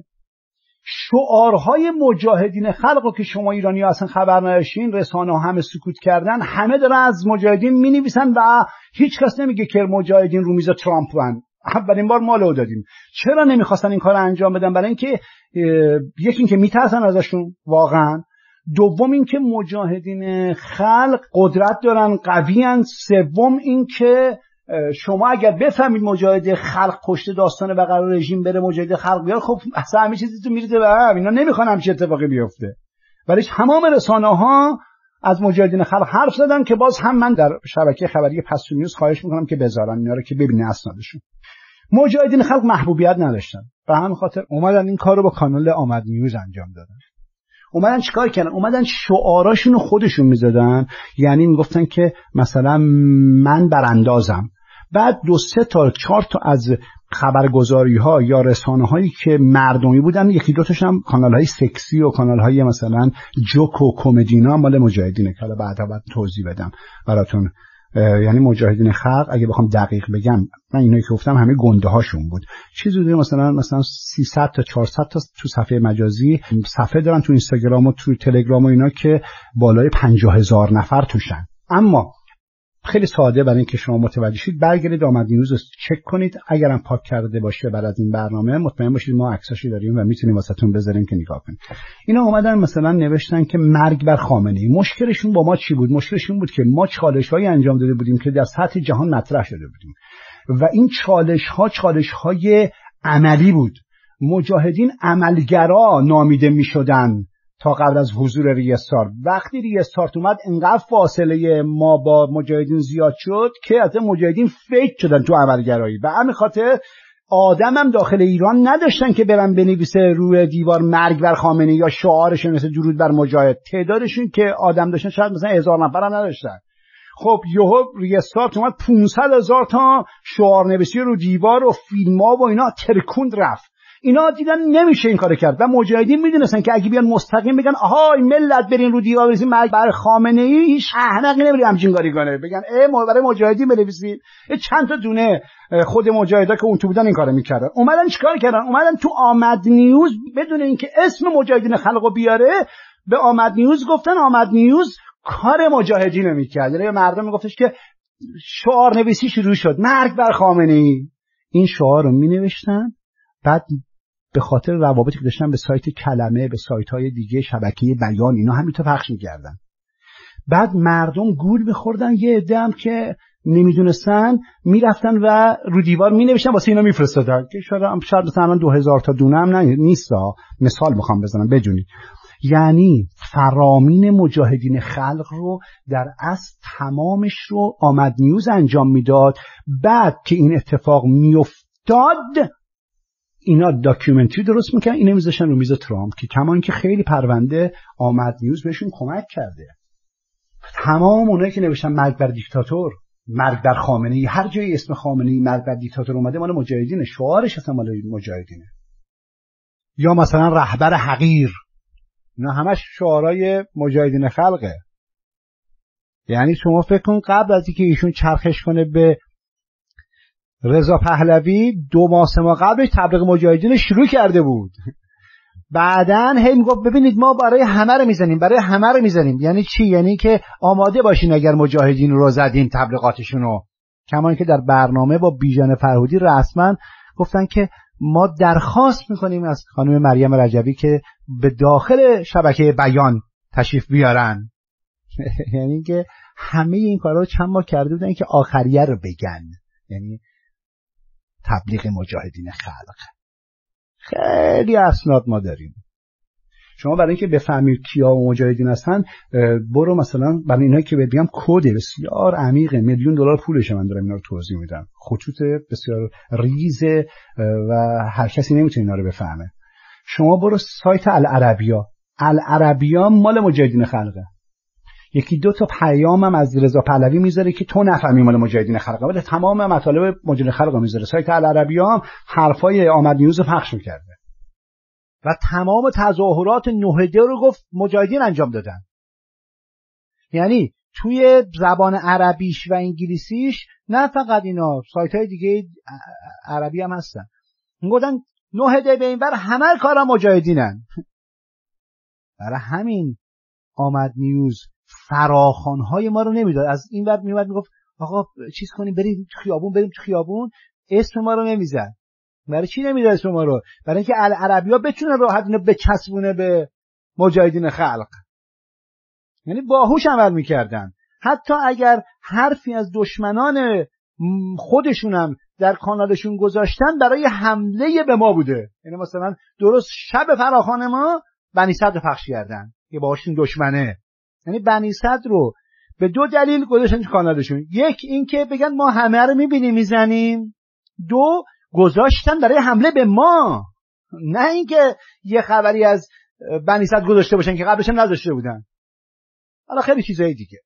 شعارهای مجاهدین خلق رو که شما ایرانی‌ها اصلا خبر نداشتین، رسانه‌ها همه سکوت کردن، همه دارن از مجاهدین می‌نویسن و هیچ کس نمیگه که مجاهدین رو میز ترامپن. اولین بار ما لو دادیم. چرا نمیخواستن این کار انجام بدن؟ برای اینکه یکی اینکه میترسن ازشون واقعا، دوم اینکه مجاهدین خلق قدرت دارن، قویان، سوم اینکه شما اگر بفهمید مجاهد خلق پشت داستان و قرار رژیم بره مجاهد خلق بیاد، خب اصلا همه چیزی تو میریزه به هم. اینا نمیخوان همچین اتفاقی بیفته. ولی تمام رسانه‌ها از مجاهدین خلق حرف زدن که باز هم من در شبکه خبری پستو نیوز خواهش میکنم که بذارن اینا رو که ببینه اسنادشون. مجاهدین خلق محبوبیت نداشتن، به همین خاطر اومدن این کارو با کانال آمد نیوز انجام دادن. اومدن چیکار کردن؟ اومدن شعاراشونو خودشون میزدن، یعنی میگفتن که مثلا من براندازم. بعد 2 3 تا 4 تا از خبرگزاری‌ها یا رسانه‌هایی که مردمی بودن، یکی دو تاش هم کانال‌های سکسی و کانال‌های مثلا جوک و کمدینا مال مجاهدینه که حالا بعدا توضیح بدم براتون. یعنی مجاهدین خلق اگه بخوام دقیق بگم، من اینایی که گفتم همه گنده هاشون بود. چیزی بوده مثلا 300 تا 400 تا تو صفحه مجازی صفحه دارن تو اینستاگرام و تو تلگرام و اینا که بالای 50,000 نفر توشن. اما خیلی ساده برای اینکه شما متوجه شید، برگردید آمد نیوز رو چک کنید. اگرم پاک کرده باشه بعد از این برنامه مطمئن باشید ما عکساشو داریم و میتونیم واسهتون بذاریم که نگاه کنید. اینا اومدن مثلا نوشتن که مرگ بر خامنه‌ای. مشکلشون با ما چی بود؟ مشکلشون بود که ما چالش‌هایی انجام داده بودیم که در سطح جهان مطرح شده بودیم و این چالش‌های عملی بود. مجاهدین عملگرا نامیده میشدن تا قبل از حضور ریستارت. وقتی ریستارت اومد انقدر فاصله ما با مجاهدین زیاد شد که از مجاهدین فیک شدن تو عملگرایی. به همین خاطر آدم هم داخل ایران نداشتن که برن بنویسه روی دیوار مرگ بر خامنه‌ای یا شعارشون مثل درود بر مجاهد. تعدادشون که آدم داشتن شاید مثلا 1000 نفر هم نداشتن. خب یهو ریستارت اومد 500,000 تا شعار نویسی رو دیوار و فیلم‌ها و اینا ترکوند رفت. اینا دیدن نمیشه این کارو کرد و مجاهدین میدونستن که اگه بیان مستقیم بگن آها این ملت برین رو دیوار بنویسین مرگ بر خامنه‌ای، هیچ احمقی نمیره همچین کاری کنه. بگن برای مجاهدین بنویسید. چند تا دونه خود مجاهدا که اون تو بودن این کارو میکردن. اومدن چیکار کردن؟ اومدن تو آمد نیوز بدون اینکه اسم مجاهدین خلقو بیاره به آمد نیوز گفتن آمد نیوز کار مجاهدین میکرد. یعنی مردم میگفتش که شعار نویسی شروع شد مرگ بر خامنه‌ای. این شعار رو مینوشتن، بعد به خاطر روابطی که داشتن به سایت کلمه، به سایت‌های دیگه، شبکه بیان، اینا همینطور پخش می‌کردن. بعد مردم گول می‌خوردن، یه عده هم که نمیدونستن میرفتن و رو دیوار مینوشتن واسه اینا میفرستادن که شاید مثلا 2000 تا دونه هم نیست. مثال می‌خوام بزنم بدونید. یعنی فرامین مجاهدین خلق رو در اصل تمامش رو آمد نیوز انجام میداد. بعد که این اتفاق میافتاد اینا داکیومنتری درست میکنن، اینا میذاشتن رو میز ترامپ که کما اینکه خیلی پرونده آمد نیوز بهشون کمک کرده. تمام اونایی که نوشتن مرگ بر دیکتاتور، مرگ بر خامنه‌ای، هر جای اسم خامنه‌ای مرگ بر دیکتاتور اومده مال مجاهدینه، شعارش اصلا مال مجاهدینه. یا مثلا رهبر حقیر، اینا همش شعارهای مجاهدین خلقه. یعنی شما فکر کن قبل از اینکه ایشون چرخش کنه به رضا پهلوی 2 ماه 3 ماه قبلش تبلیغ مجاهدین شروع کرده بود. بعدن هی میگفت ببینید ما برای همه رو میزنیم. یعنی چی؟ یعنی که آماده باشین اگر مجاهدین رو زدیم تبلیغاتشونو. کما اینکه در برنامه با بیژن فرهودی رسما گفتن که ما درخواست میکنیم از خانم مریم رجبی که به داخل شبکه بیان تشریف بیارن. یعنی که همه این کارا رو چند ماه کرده بودن که آخریه رو بگن. یعنی تبلیغ مجاهدین خلق. خیلی اسناد ما داریم. شما برای اینکه بفهمید کیا مجاهدین هستن برو مثلا برای اینایی که بگم کد بسیار عمیقه، $1,000,000 پولشه، من دارم اینا رو توضیح میدم. خطوط بسیار ریزه و هر کسی نمیتونه اینا رو بفهمه. شما برو سایت العربیا مال مجاهدین خلقه. یکی دو تا پیامم از رضا پهلوی میذاره که تو نفهمی مال مجاهدین خلق، ولی تمام مطالب مجاهدین خلق میذاره. سایت العربی هم حرفای آمد نیوز پخش میکرده و تمام تظاهرات نهده رو گفت مجاهدین انجام دادن. یعنی توی زبان عربیش و انگلیسیش، نه فقط اینا، سایت های دیگه عربی هم هستن، میگفتن نهده به این ور همه کارا مجاهدینن. برای همین آمد نیوز فراخوان‌های ما رو نمیداد. از این ور میومد میگفت آقا چیز کنیم بریم تو خیابون، بریم تو خیابون، اسم ما رو نمیزد. برای چی نمیداد اسم ما رو؟ برای اینکه العربی‌ها بتونه راحت اینو بچسبونه به مجاهدین خلق. یعنی باهوش عمل میکردن. حتی اگر حرفی از دشمنان خودشونم در کانالشون گذاشتن برای حمله به ما بوده. یعنی مثلا درست شب فراخوان ما بنی صدر رو پخش کردن که باهاشون دشمنه. یعنی بنی صدر رو به دو دلیل گذاشتن تو کانالشون. یک این که بگن ما همه رو میبینیم میزنیم، دو گذاشتن برای حمله به ما، نه اینکه یه خبری از بنی صدر گذاشته باشن که قبلش هم نذاشته بودن. حالا خیلی چیزای دیگه.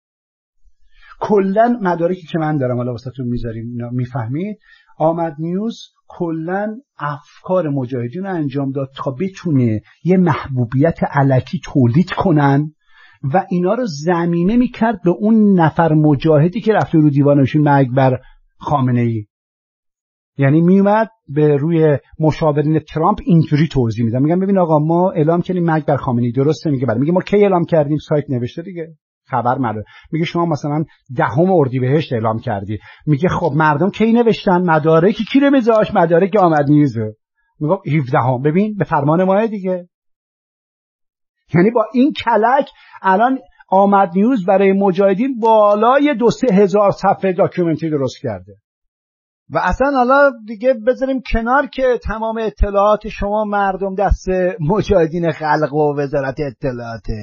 کلا مدارکی که من دارم حالا واسهتون میذاریم اینا میفهمید، آمد نیوز کلا افکار مجاهدین رو انجام داد تا بتونه یه محبوبیت الکی تولید کنن و اینا رو زمینه میکرد به اون نفر مجاهدی که رفته رو دیوانشون مرگ بر خامنه ای. یعنی میومد به روی مشاورین ترامپ اینجوری توضیح میدن، میگن ببین آقا ما اعلام کردیم مرگ بر خامنه ای، درسته؟ میگه بله. میگه ما کی اعلام کردیم؟ سایت نوشته دیگه، خبر مره. میگه شما مثلا 10 اردیبهشت اعلام کردی. میگه خب مردم کی نوشتن؟ مدارکی کی رو میذاش؟ مدارک آمد نیوزه. میگه 17 ببین به فرمان ماه دیگه. یعنی با این کلک الان آمد نیوز برای مجاهدین بالای 2-3 هزار صفحه داکیومنتری درست کرده. و اصلا حالا دیگه بذاریم کنار که تمام اطلاعات شما مردم دست مجاهدین خلق و وزارت اطلاعاته،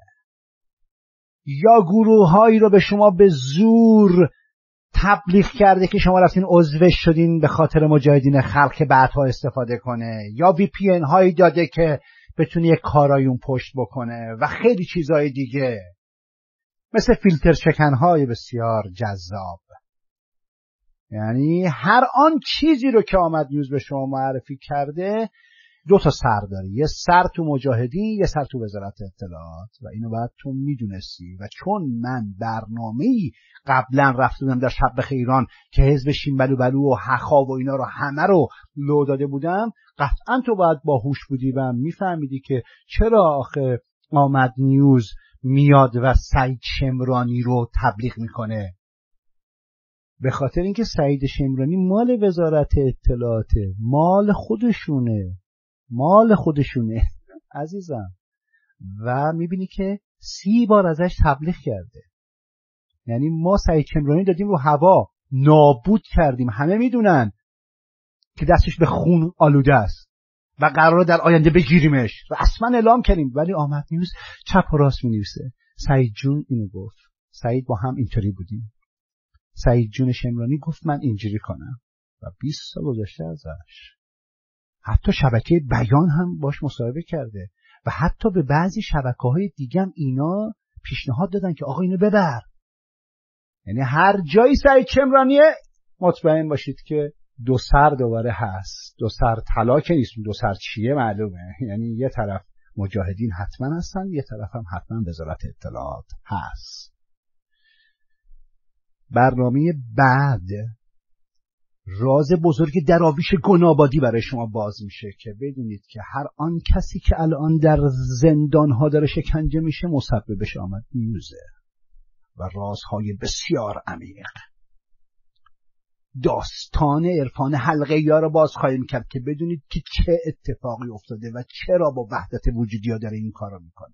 یا گروه‌هایی رو به شما به زور تبلیغ کرده که شما رفتین عضو شدین به خاطر مجاهدین خلق که بعدها استفاده کنه، یا VPN هایی داده که بتونه یک کارایی اون پشت بکنه و خیلی چیزهای دیگه، مثل فیلتر شکن‌های بسیار جذاب. یعنی هر آن چیزی رو که آمد نیوز به شما معرفی کرده 2 تا سر داره، یه سر تو مجاهدین، یه سر تو وزارت اطلاعات، و اینو باید تو میدونستی. و چون من برنامه‌ای قبلا رفتم در شب ایران که حزب شین بلو و حخا و اینا رو همه رو لو داده بودم، قطعا تو باید باهوش بودی و میفهمیدی که چرا آخه آمد نیوز میاد و سعید شمرانی رو تبلیغ میکنه. به خاطر اینکه سعید شمرانی مال وزارت اطلاعاته، مال خودشونه عزیزم. و میبینی که 30 بار ازش تبلیغ کرده. یعنی ما سعید شمرانی دادیم رو هوا، نابود کردیم، همه میدونن که دستش به خون آلوده است و قراره در آینده بگیریمش، رسما اعلام کردیم. ولی آمد نیوز چپ و راست مینویسه سعید جون اینو گفت، سعید با هم اینطوری بودیم، سعید جون شمرانی گفت من اینجوری کنم، و 20 سال گذشته ازش. حتی شبکه بیان هم باش مصاحبه کرده و حتی به بعضی شبکه‌های دیگه هم اینا پیشنهاد دادن که آقا اینو ببر. یعنی هر جایی سعید شمرانیه مطمئن باشید که 2 سر دوباره هست. 2 سر طلا که نیست، 2 سر چیه معلومه. یعنی یه طرف مجاهدین حتما هستن، یه طرف هم حتما وزارت اطلاعات هست. برنامه بعد راز بزرگ دراویش گنابادی برای شما باز میشه که بدونید که هر آن کسی که الان در زندانها داره شکنجه میشه مسببش آمد نیوزه و رازهای بسیار عمیق. داستان عرفان حلقه یا رو باز خواهیم کرد که بدونید که چه اتفاقی افتاده و چرا با وحدت وجودی ها داره این کار رو میکنه.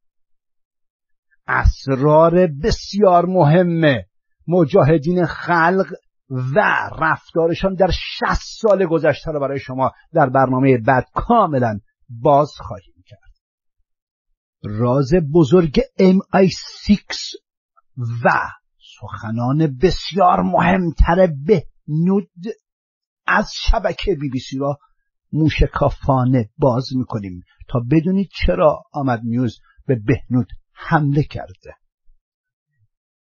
اسرار بسیار مهمه مجاهدین خلق و رفتارشان در 60 سال گذشته رو برای شما در برنامه بعد کاملا باز خواهیم کرد. راز بزرگ MI6 و سخنان بسیار مهمتر بهنود از شبکه BBC را موشکافانه باز میکنیم تا بدونید چرا آمد نیوز به بهنود حمله کرده.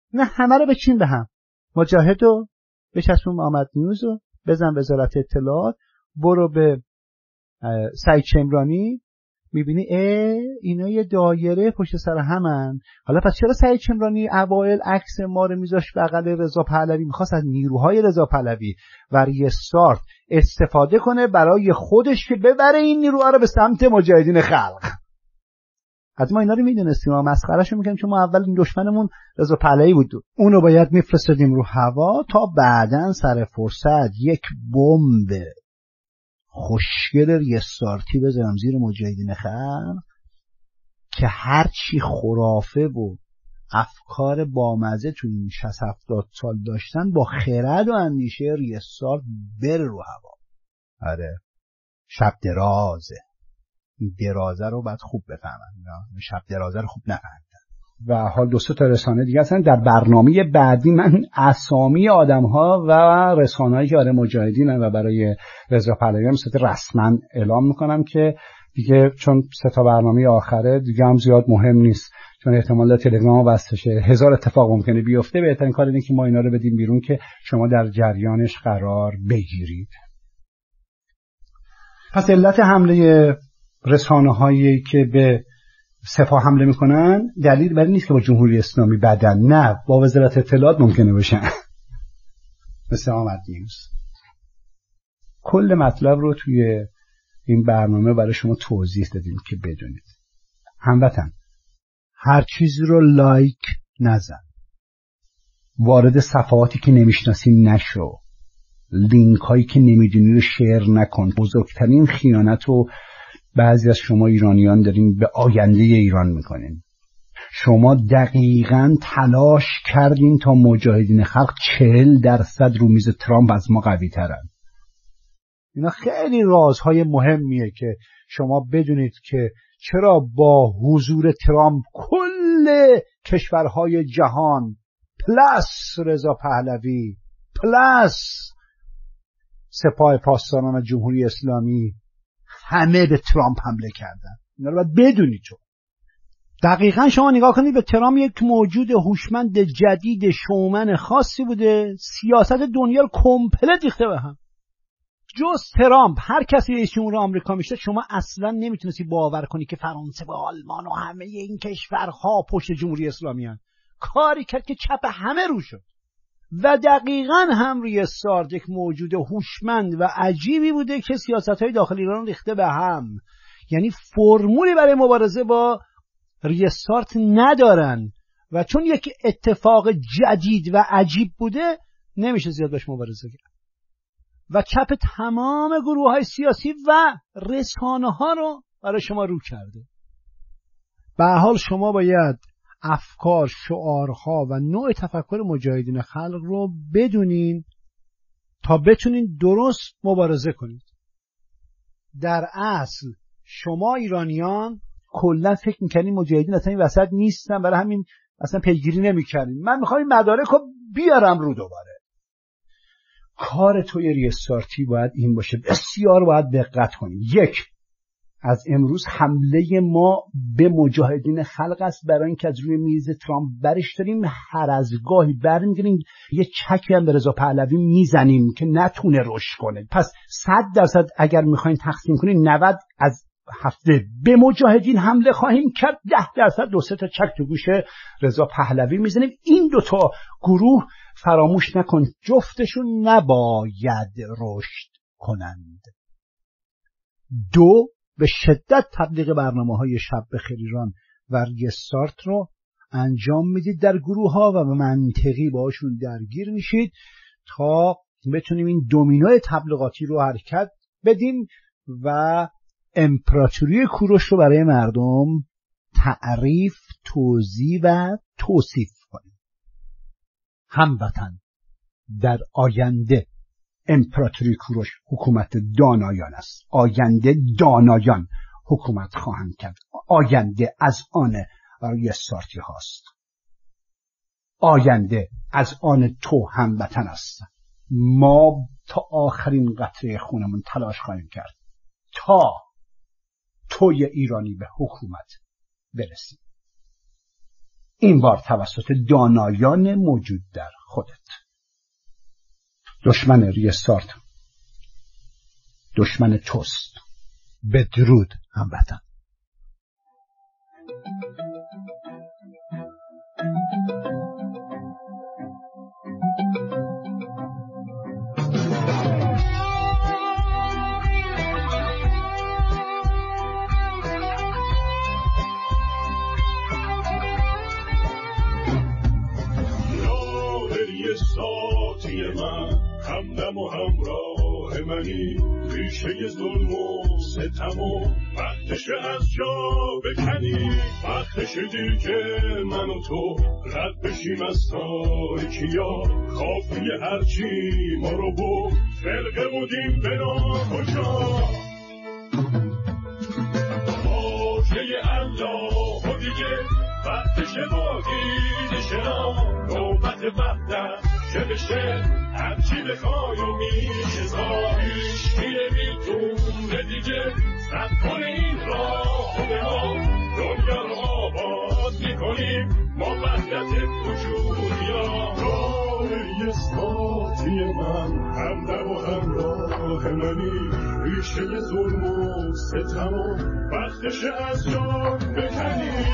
نه همه رو بچین به هم. مجاهدو بچسبون محمد نیوزو، بزن وزارت اطلاعات، برو به سعید شمرانی، میبینی اینا یه دایره پشت سر همن. حالا پس چرا سعید شمرانی اوایل عکس ما رو میذاش بغل رضا پهلوی؟ میخواست از نیروهای رضا پهلوی و ریستارت استفاده کنه برای خودش که ببره این نیروها رو به سمت مجاهدین خلق. از ما اینا رو میدونستیم و مسخرهشو میکنیم، چون ما اول این دشمنمون رضا پهلوی بود. اونو باید میفرستادیم رو هوا تا بعداً سر فرصت یک بمب خوشگل ریستارتی بذارم زیر مجاهدین خلق که هرچی خرافه و افکار بامزه تو این 60-70 سال داشتن با خرد و اندیشه ریستارت بره رو هوا. آره شب درازه، درازه رو باید خوب بفهمن، شب درازه رو خوب نفهمن. و حال 2 تا رسانه دیگه هستن. در برنامه بعدی من اسامی آدم‌ها و رسانه‌ای که مجاهدین و برای رضا پهلوی رسما اعلام میکنم که دیگه چون 3 تا برنامه آخره دیگه هم زیاد مهم نیست، چون احتمال تلگرام بسته شه، 1000 اتفاق ممکنه بیفته. بهترین کار اینه که ما اینا رو بدیم بیرون که شما در جریانش قرار بگیرید. پس علت حمله رسانه‌هایی که به سپاه حمله میکنن دلیل بر این نیست که با جمهوری اسلامی بدن، نه، با وزارت اطلاعات ممکنه باشن. مثل محمد نیوز. کل مطلب رو توی این برنامه برای شما توضیح دادیم که بدونید. هموطن، هر چیزی رو لایک نزن، وارد صفحاتی که نمیشناسی نشو، لینک هایی که نمیدونی رو شیر نکن. بزرگترین خیانت رو بعضی از شما ایرانیان دارین به آینده ایران میکنین. شما دقیقاً تلاش کردین تا مجاهدین خلق 40% رو میز ترامپ از ما قوی ترن. اینا خیلی رازهای مهمیه که شما بدونید که چرا با حضور ترامپ کل کشورهای جهان پلاس رضا پهلوی پلاس سپاه پاسداران و جمهوری اسلامی همه به ترامپ حمله کردن. اینا رو باید بدونید. چون دقیقاً شما نگاه کنید به ترامپ، یک موجود هوشمند جدید شومن خاصی بوده، سیاست دنیا رو کمپلت ریخته به هم. جز ترامپ هر کسی رئیس جمهور آمریکا میشه شما اصلا نمیتونستی باور کنی که فرانسه و آلمان و همه این کشورها پشت جمهوری اسلامی هستند. کاری کرد که چپ همه رو شد. و دقیقاً هم ریستارت یک موجود هوشمند و عجیبی بوده که سیاست‌های داخل ایران ریخته به هم. یعنی فرمولی برای مبارزه با ریستارت ندارن و چون یک اتفاق جدید و عجیب بوده نمیشه زیاد باش مبارزه کرد. و چپ تمام گروه‌های سیاسی و رسانه‌ها رو برای شما رو کرده. به هر حال شما باید افکار، شعارها و نوع تفکر مجاهدین خلق رو بدونین تا بتونین درست مبارزه کنید. در اصل شما ایرانیان کلا فکر میکنین مجاهدین اصلا این وسط نیستن، برای همین اصلا پیگیری نمیکنین. من میخوام این مدارک رو بیارم رو دوباره. کار توی ریستارتی باید این باشه، بسیار باید دقت کنیم. 1. از امروز حمله ما به مجاهدین خلق است برای اینکه از روی میز ترامپ برش داریم، هر از گاهی برمیگردیم یه چکی هم به رضا پهلوی میزنیم که نتونه رشد کنه. پس 100% اگر میخواین تقسیم کنین 90 از هفته به مجاهدین حمله خواهیم کرد، 10% 2-3 تا چک تو گوش رضا پهلوی میزنیم. این 2 تا گروه فراموش نکن جفتشون نباید رشد کنند. 2. به شدت تبلیغ برنامه‌های شب بخیر ایران و ریستارت رو انجام میدید در گروه ها و به منطقی باشون درگیر میشید تا بتونیم این دومینوی تبلیغاتی رو حرکت بدیم و امپراتوری کوروش رو برای مردم تعریف، توضیح و توصیف کنیم. هموطن، در آینده امپراتوری کوروش حکومت دانایان است. آینده دانایان حکومت خواهند کرد. آینده از آن ریستارتی هاست. آینده از آن تو هموطن است. ما تا آخرین قطره خونمون تلاش خواهیم کرد تا توی ایرانی به حکومت برسیم. این بار توسط دانایان موجود در خودت. دشمن ریستارت دشمن توست. بدرود هموطن. همدم و همراه منی، ریشه ظلم و ستم و وقتش از جا بکنی، وقتش دیگه من و تو رد بشیم از تاریکیا، خافی هرچی ما رو بود فرقه بودیم بنا کجا. واژه الله و دیگه وقتش با دیده شنا، نوبت وقتم که بشه هرچی بخوای و میشه زایش میره میتونه دیگه سب کنه این راه به ما، دنیا رو آباد میکنیم ما وحدت وجودیا. راه یه ساتی من همدم و همراه منی، ریشه ظلم و ستم و وقتش از جا بکنی.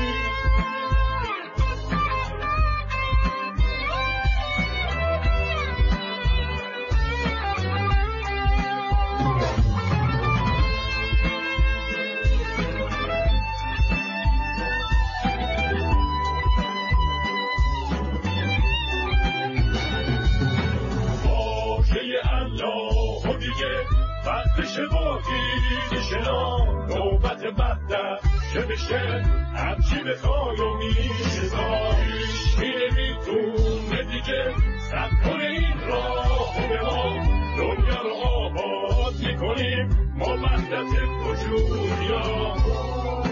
وقتشه با دیده شنا، نوبت وقتم که بشه هرچی بخوای و میشه زایش میره میتونه دیگه سب کنه این راه به ما، دنیا رو آباد میکنیم ما وحدت وجودیا.